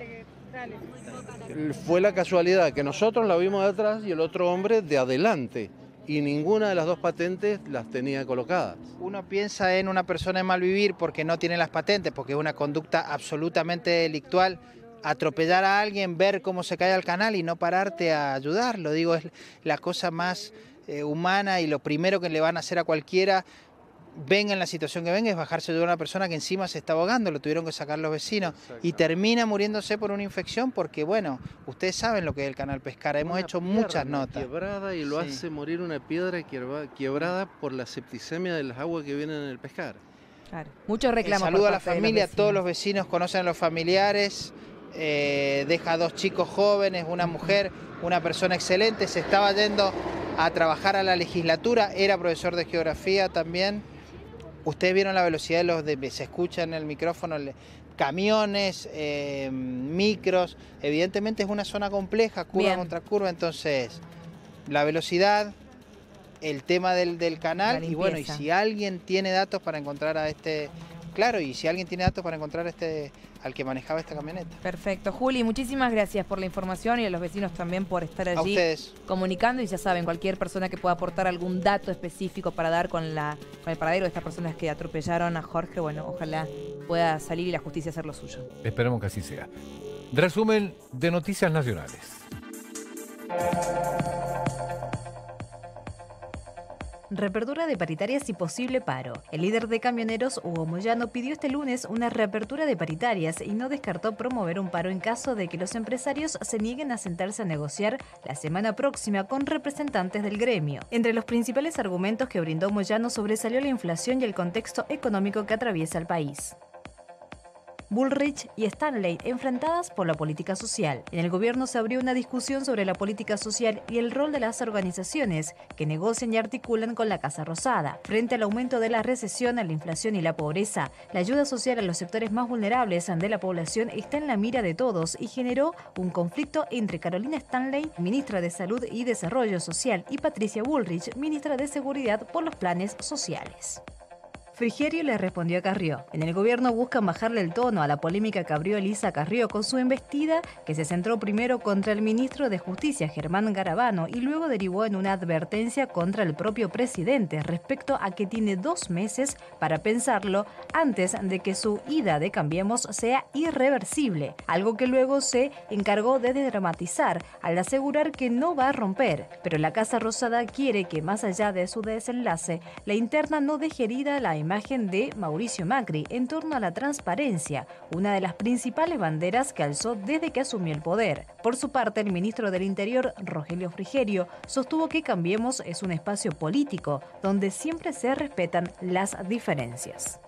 Fue la casualidad que nosotros la vimos de atrás y el otro hombre de adelante. Y ninguna de las dos patentes las tenía colocadas. Uno piensa en una persona de mal vivir porque no tiene las patentes, porque es una conducta absolutamente delictual. Atropellar a alguien, ver cómo se cae al canal y no pararte a ayudarlo, digo, es la cosa más humana y lo primero que le van a hacer a cualquiera, venga en la situación que venga, es bajarse de una persona que encima se está ahogando, lo tuvieron que sacar los vecinos y termina muriéndose por una infección porque, bueno, ustedes saben lo que es el canal Pescara, hemos hecho muchas notas. Quebrada y lo hace morir una piedra quebrada por la septicemia de las aguas que vienen en el Pescara. Claro. Muchos reclamos. Saludo a la familia, todos los vecinos conocen a los familiares. Deja 2 chicos jóvenes, una mujer, una persona excelente, se estaba yendo a trabajar a la legislatura, era profesor de geografía también. Ustedes vieron la velocidad se escucha en el micrófono, camiones, micros, evidentemente es una zona compleja, curva contra curva, entonces la velocidad, el tema del canal y bueno, y si alguien tiene datos para encontrar a este... Claro, y si alguien tiene datos para encontrar al que manejaba esta camioneta. Perfecto. Juli, muchísimas gracias por la información y a los vecinos también por estar allí comunicando. Y ya saben, cualquier persona que pueda aportar algún dato específico para dar con el paradero de estas personas que atropellaron a Jorge, bueno, ojalá pueda salir y la justicia hacer lo suyo. Esperemos que así sea. Resumen de noticias nacionales. Reapertura de paritarias y posible paro. El líder de camioneros, Hugo Moyano, pidió este lunes una reapertura de paritarias y no descartó promover un paro en caso de que los empresarios se nieguen a sentarse a negociar la semana próxima con representantes del gremio. Entre los principales argumentos que brindó Moyano sobresalió la inflación y el contexto económico que atraviesa el país. Bullrich y Stanley enfrentadas por la política social. En el gobierno se abrió una discusión sobre la política social y el rol de las organizaciones que negocian y articulan con la Casa Rosada. Frente al aumento de la recesión, la inflación y la pobreza, la ayuda social a los sectores más vulnerables de la población está en la mira de todos y generó un conflicto entre Carolina Stanley, ministra de Salud y Desarrollo Social, y Patricia Bullrich, ministra de Seguridad por los planes sociales. Frigerio le respondió a Carrió. En el gobierno buscan bajarle el tono a la polémica que abrió Elisa Carrió con su embestida, que se centró primero contra el ministro de Justicia, Germán Garabano, y luego derivó en una advertencia contra el propio presidente respecto a que tiene 2 meses para pensarlo antes de que su ida de Cambiemos sea irreversible, algo que luego se encargó de dramatizar al asegurar que no va a romper. Pero la Casa Rosada quiere que, más allá de su desenlace, la interna no deje herida la imagen de Mauricio Macri en torno a la transparencia, una de las principales banderas que alzó desde que asumió el poder. Por su parte, el ministro del Interior, Rogelio Frigerio, sostuvo que Cambiemos es un espacio político donde siempre se respetan las diferencias.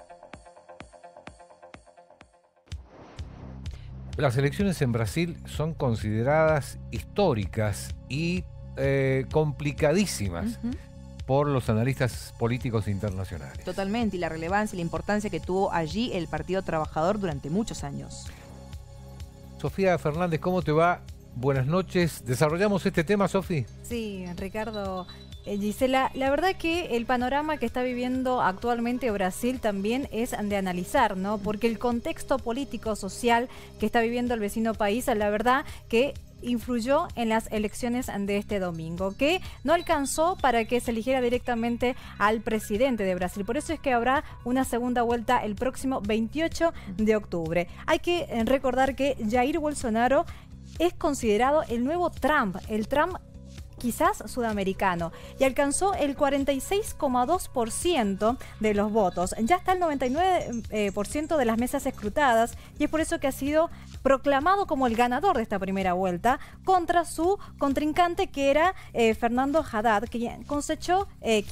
Las elecciones en Brasil son consideradas históricas y complicadísimas. por los analistas políticos internacionales. Totalmente, y la relevancia y la importancia que tuvo allí el Partido Trabajador durante muchos años. Sofía Fernández, ¿cómo te va? Buenas noches. ¿Desarrollamos este tema, Sofi? Sí, Ricardo. Gisela, la verdad que el panorama que está viviendo actualmente Brasil también es de analizar, ¿no? Porque el contexto político, social que está viviendo el vecino país, la verdad que influyó en las elecciones de este domingo, que no alcanzó para que se eligiera directamente al presidente de Brasil. Por eso es que habrá una segunda vuelta el próximo 28 de octubre. Hay que recordar que Jair Bolsonaro es considerado el nuevo Trump, el Trump quizás sudamericano, y alcanzó el 46,2% de los votos. Ya está el 99% de las mesas escrutadas y es por eso que ha sido proclamado como el ganador de esta primera vuelta contra su contrincante, que era Fernando Haddad, quien cosechó el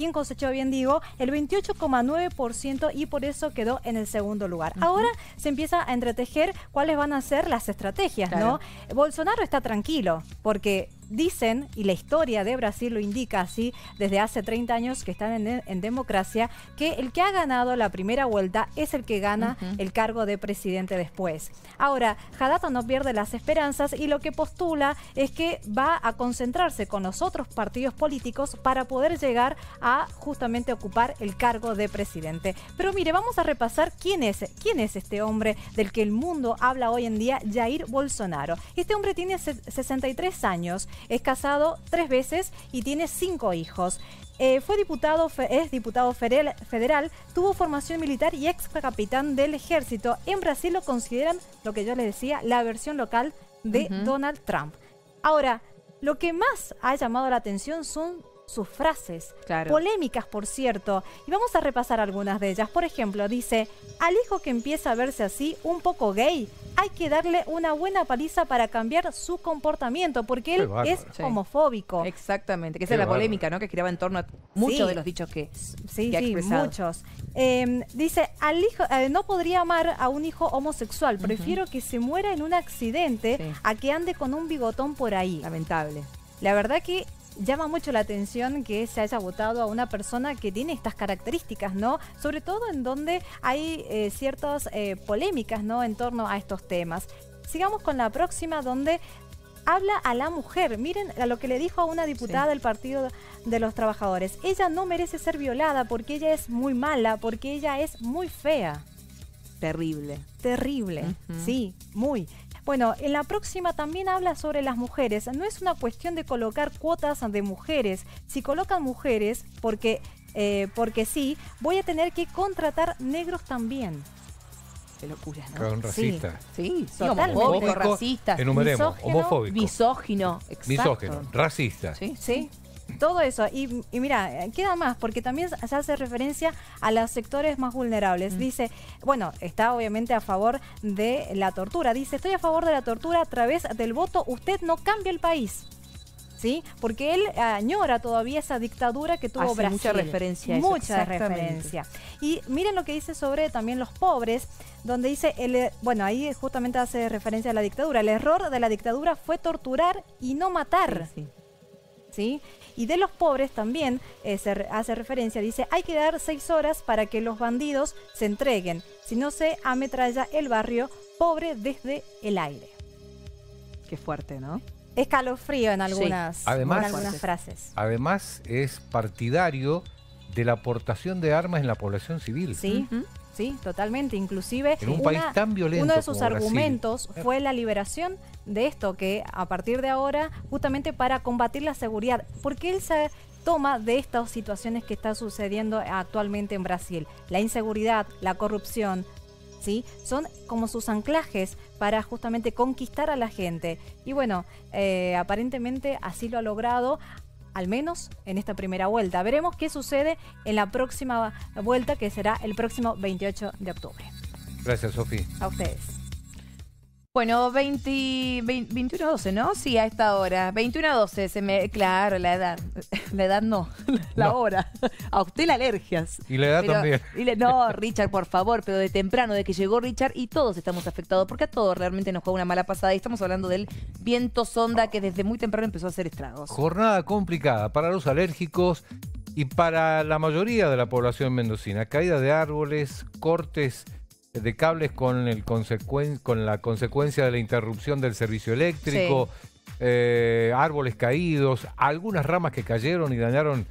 28,9% y por eso quedó en el segundo lugar. Ahora se empieza a entretejer cuáles van a ser las estrategias, ¿no? Bolsonaro está tranquilo porque dicen, y la historia de Brasil lo indica así, desde hace 30 años que están en democracia, que el que ha ganado la primera vuelta es el que gana el cargo de presidente después. Ahora, Haddad no pierde las esperanzas y lo que postula es que va a concentrarse con los otros partidos políticos para poder llegar a justamente ocupar el cargo de presidente. Pero mire, vamos a repasar quién es este hombre del que el mundo habla hoy en día, Jair Bolsonaro. Este hombre tiene 63 años. Es casado 3 veces y tiene 5 hijos. Es diputado federal, tuvo formación militar y ex capitán del ejército. En Brasil lo consideran, lo que yo les decía, la versión local de Donald Trump. Ahora, lo que más ha llamado la atención son sus frases, polémicas por cierto, y vamos a repasar algunas de ellas. Por ejemplo, dice: al hijo que empieza a verse así, un poco gay, hay que darle una buena paliza para cambiar su comportamiento, porque él es homofóbico. Exactamente, que esa es la polémica, ¿no? Que giraba en torno a muchos de los dichos que ha expresado. Muchos. Dice: al hijo, no podría amar a un hijo homosexual, prefiero que se muera en un accidente a que ande con un bigotón por ahí. Lamentable. La verdad que llama mucho la atención que se haya votado a una persona que tiene estas características, ¿no? Sobre todo en donde hay ciertas polémicas, ¿no? En torno a estos temas. Sigamos con la próxima, donde habla a la mujer. Miren a lo que le dijo a una diputada del Partido de los Trabajadores. Ella no merece ser violada porque ella es muy mala, porque ella es muy fea. Terrible. Terrible, sí, muy. Bueno, en la próxima también habla sobre las mujeres. No es una cuestión de colocar cuotas de mujeres. Si colocan mujeres, porque sí, voy a tener que contratar negros también. Qué locura, ¿no? Con racista. Sí, totalmente. Racista. Enumeremos: homofóbico. Misógino. Exacto. Misógino, racista. Sí. Todo eso. Y mira, queda más, porque también se hace referencia a los sectores más vulnerables. Dice, bueno, está obviamente a favor de la tortura. Dice: estoy a favor de la tortura a través del voto. Usted no cambia el país. ¿Sí? Porque él añora todavía esa dictadura que tuvo Brasil. Mucha referencia a eso. Mucha referencia. Y miren lo que dice sobre también los pobres, donde dice, bueno, ahí justamente hace referencia a la dictadura. El error de la dictadura fue torturar y no matar. ¿Sí? Y de los pobres también se hace referencia, dice: hay que dar 6 horas para que los bandidos se entreguen, si no se ametralla el barrio pobre desde el aire. Qué fuerte, ¿no? Escalofrío en algunas frases. Además es partidario de la aportación de armas en la población civil. Sí. Sí, totalmente. Inclusive en un país tan violento uno de sus como argumentos Brasil fue la liberación de esto, que a partir de ahora, justamente para combatir la seguridad, porque él se toma de estas situaciones que está sucediendo actualmente en Brasil. La inseguridad, la corrupción, ¿sí? Son como sus anclajes para justamente conquistar a la gente. Y bueno, aparentemente así lo ha logrado, al menos en esta primera vuelta. Veremos qué sucede en la próxima vuelta, que será el próximo 28 de octubre. Gracias, Sofi. A ustedes. Bueno, 21:12, ¿no? Sí, a esta hora. 21:12, claro, la edad. La edad no, la hora. A usted la alergias. Y la edad también. No, Richard, por favor, pero de temprano, de que llegó Richard, y todos estamos afectados, porque a todos realmente nos juega una mala pasada. Y estamos hablando del viento sonda, que desde muy temprano empezó a hacer estragos. Jornada complicada para los alérgicos. Y para la mayoría de la población mendocina, caída de árboles, cortes de cables con la consecuencia de la interrupción del servicio eléctrico, árboles caídos, algunas ramas que cayeron y dañaron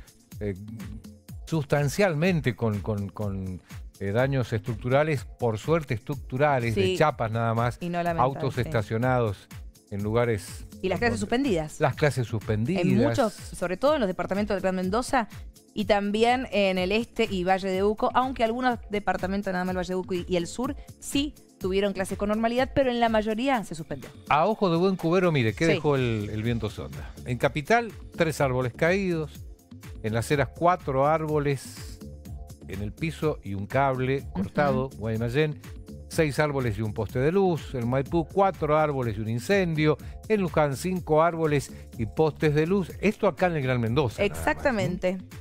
sustancialmente con daños estructurales, por suerte estructurales, de chapas nada más, y no lamentar, autos estacionados en lugares... Y las clases suspendidas. Las clases suspendidas. En muchos, sobre todo en los departamentos del Gran Mendoza y también en el este y Valle de Uco, aunque algunos departamentos, nada más el Valle de Uco y el sur, sí tuvieron clases con normalidad, pero en la mayoría se suspendió. A ojo de buen cubero, mire, ¿qué dejó el viento sonda? En Capital, 3 árboles caídos. En las aceras, 4 árboles en el piso y un cable cortado, Guaymallén. 6 árboles y un poste de luz. En Maipú, 4 árboles y un incendio. En Luján, 5 árboles y postes de luz. Esto acá en el Gran Mendoza. Exactamente. Más, ¿no?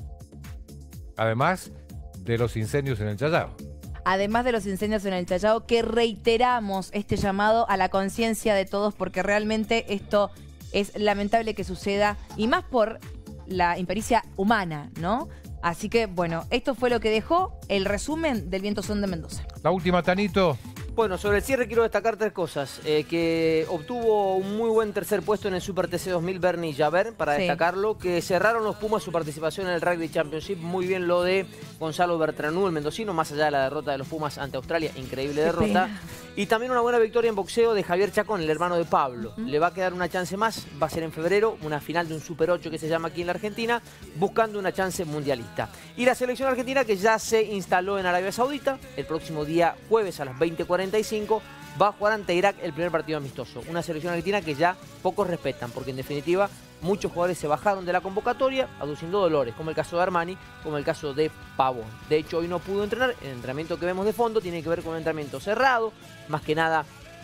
Además de los incendios en el Chayao. Además de los incendios en el Chayao, que reiteramos este llamado a la conciencia de todos, porque realmente esto es lamentable que suceda, y más por la impericia humana, ¿no? Así que, bueno, esto fue lo que dejó el resumen del Viento Son de Mendoza. La última, Tanito. Bueno, sobre el cierre quiero destacar 3 cosas. Que obtuvo un muy buen tercer puesto en el Super TC 2000 Bernie Javert, para destacarlo. Que cerraron los Pumas su participación en el Rugby Championship. Muy bien lo de Gonzalo Bertranú, el mendocino, más allá de la derrota de los Pumas ante Australia. Increíble derrota. Y también una buena victoria en boxeo de Javier Chacón, el hermano de Pablo. Le va a quedar una chance más. Va a ser en febrero, una final de un Super 8 que se llama aquí en la Argentina, buscando una chance mundialista. Y la selección argentina, que ya se instaló en Arabia Saudita, el próximo día jueves a las 20:45 va a jugar ante Irak el primer partido amistoso. Una selección argentina que ya pocos respetan, porque en definitiva muchos jugadores se bajaron de la convocatoria aduciendo dolores, como el caso de Armani, como el caso de Pavón. De hecho, hoy no pudo entrenar. El entrenamiento que vemos de fondo tiene que ver con un entrenamiento cerrado, más que nada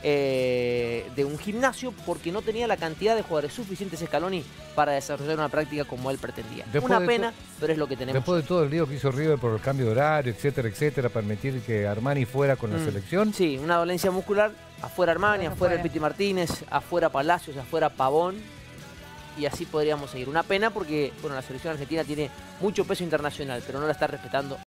de un gimnasio, porque no tenía la cantidad de jugadores suficientes Scaloni para desarrollar una práctica como él pretendía. Una pena, pero es lo que tenemos. Después de todo el lío que hizo River por el cambio de horario, etcétera, etcétera, permitir que Armani fuera con la selección. Sí, una dolencia muscular. Afuera Armani, afuera el Piti Martínez, afuera Palacios, afuera Pavón. Y así podríamos seguir. Una pena porque, bueno, la selección argentina tiene mucho peso internacional, pero no la está respetando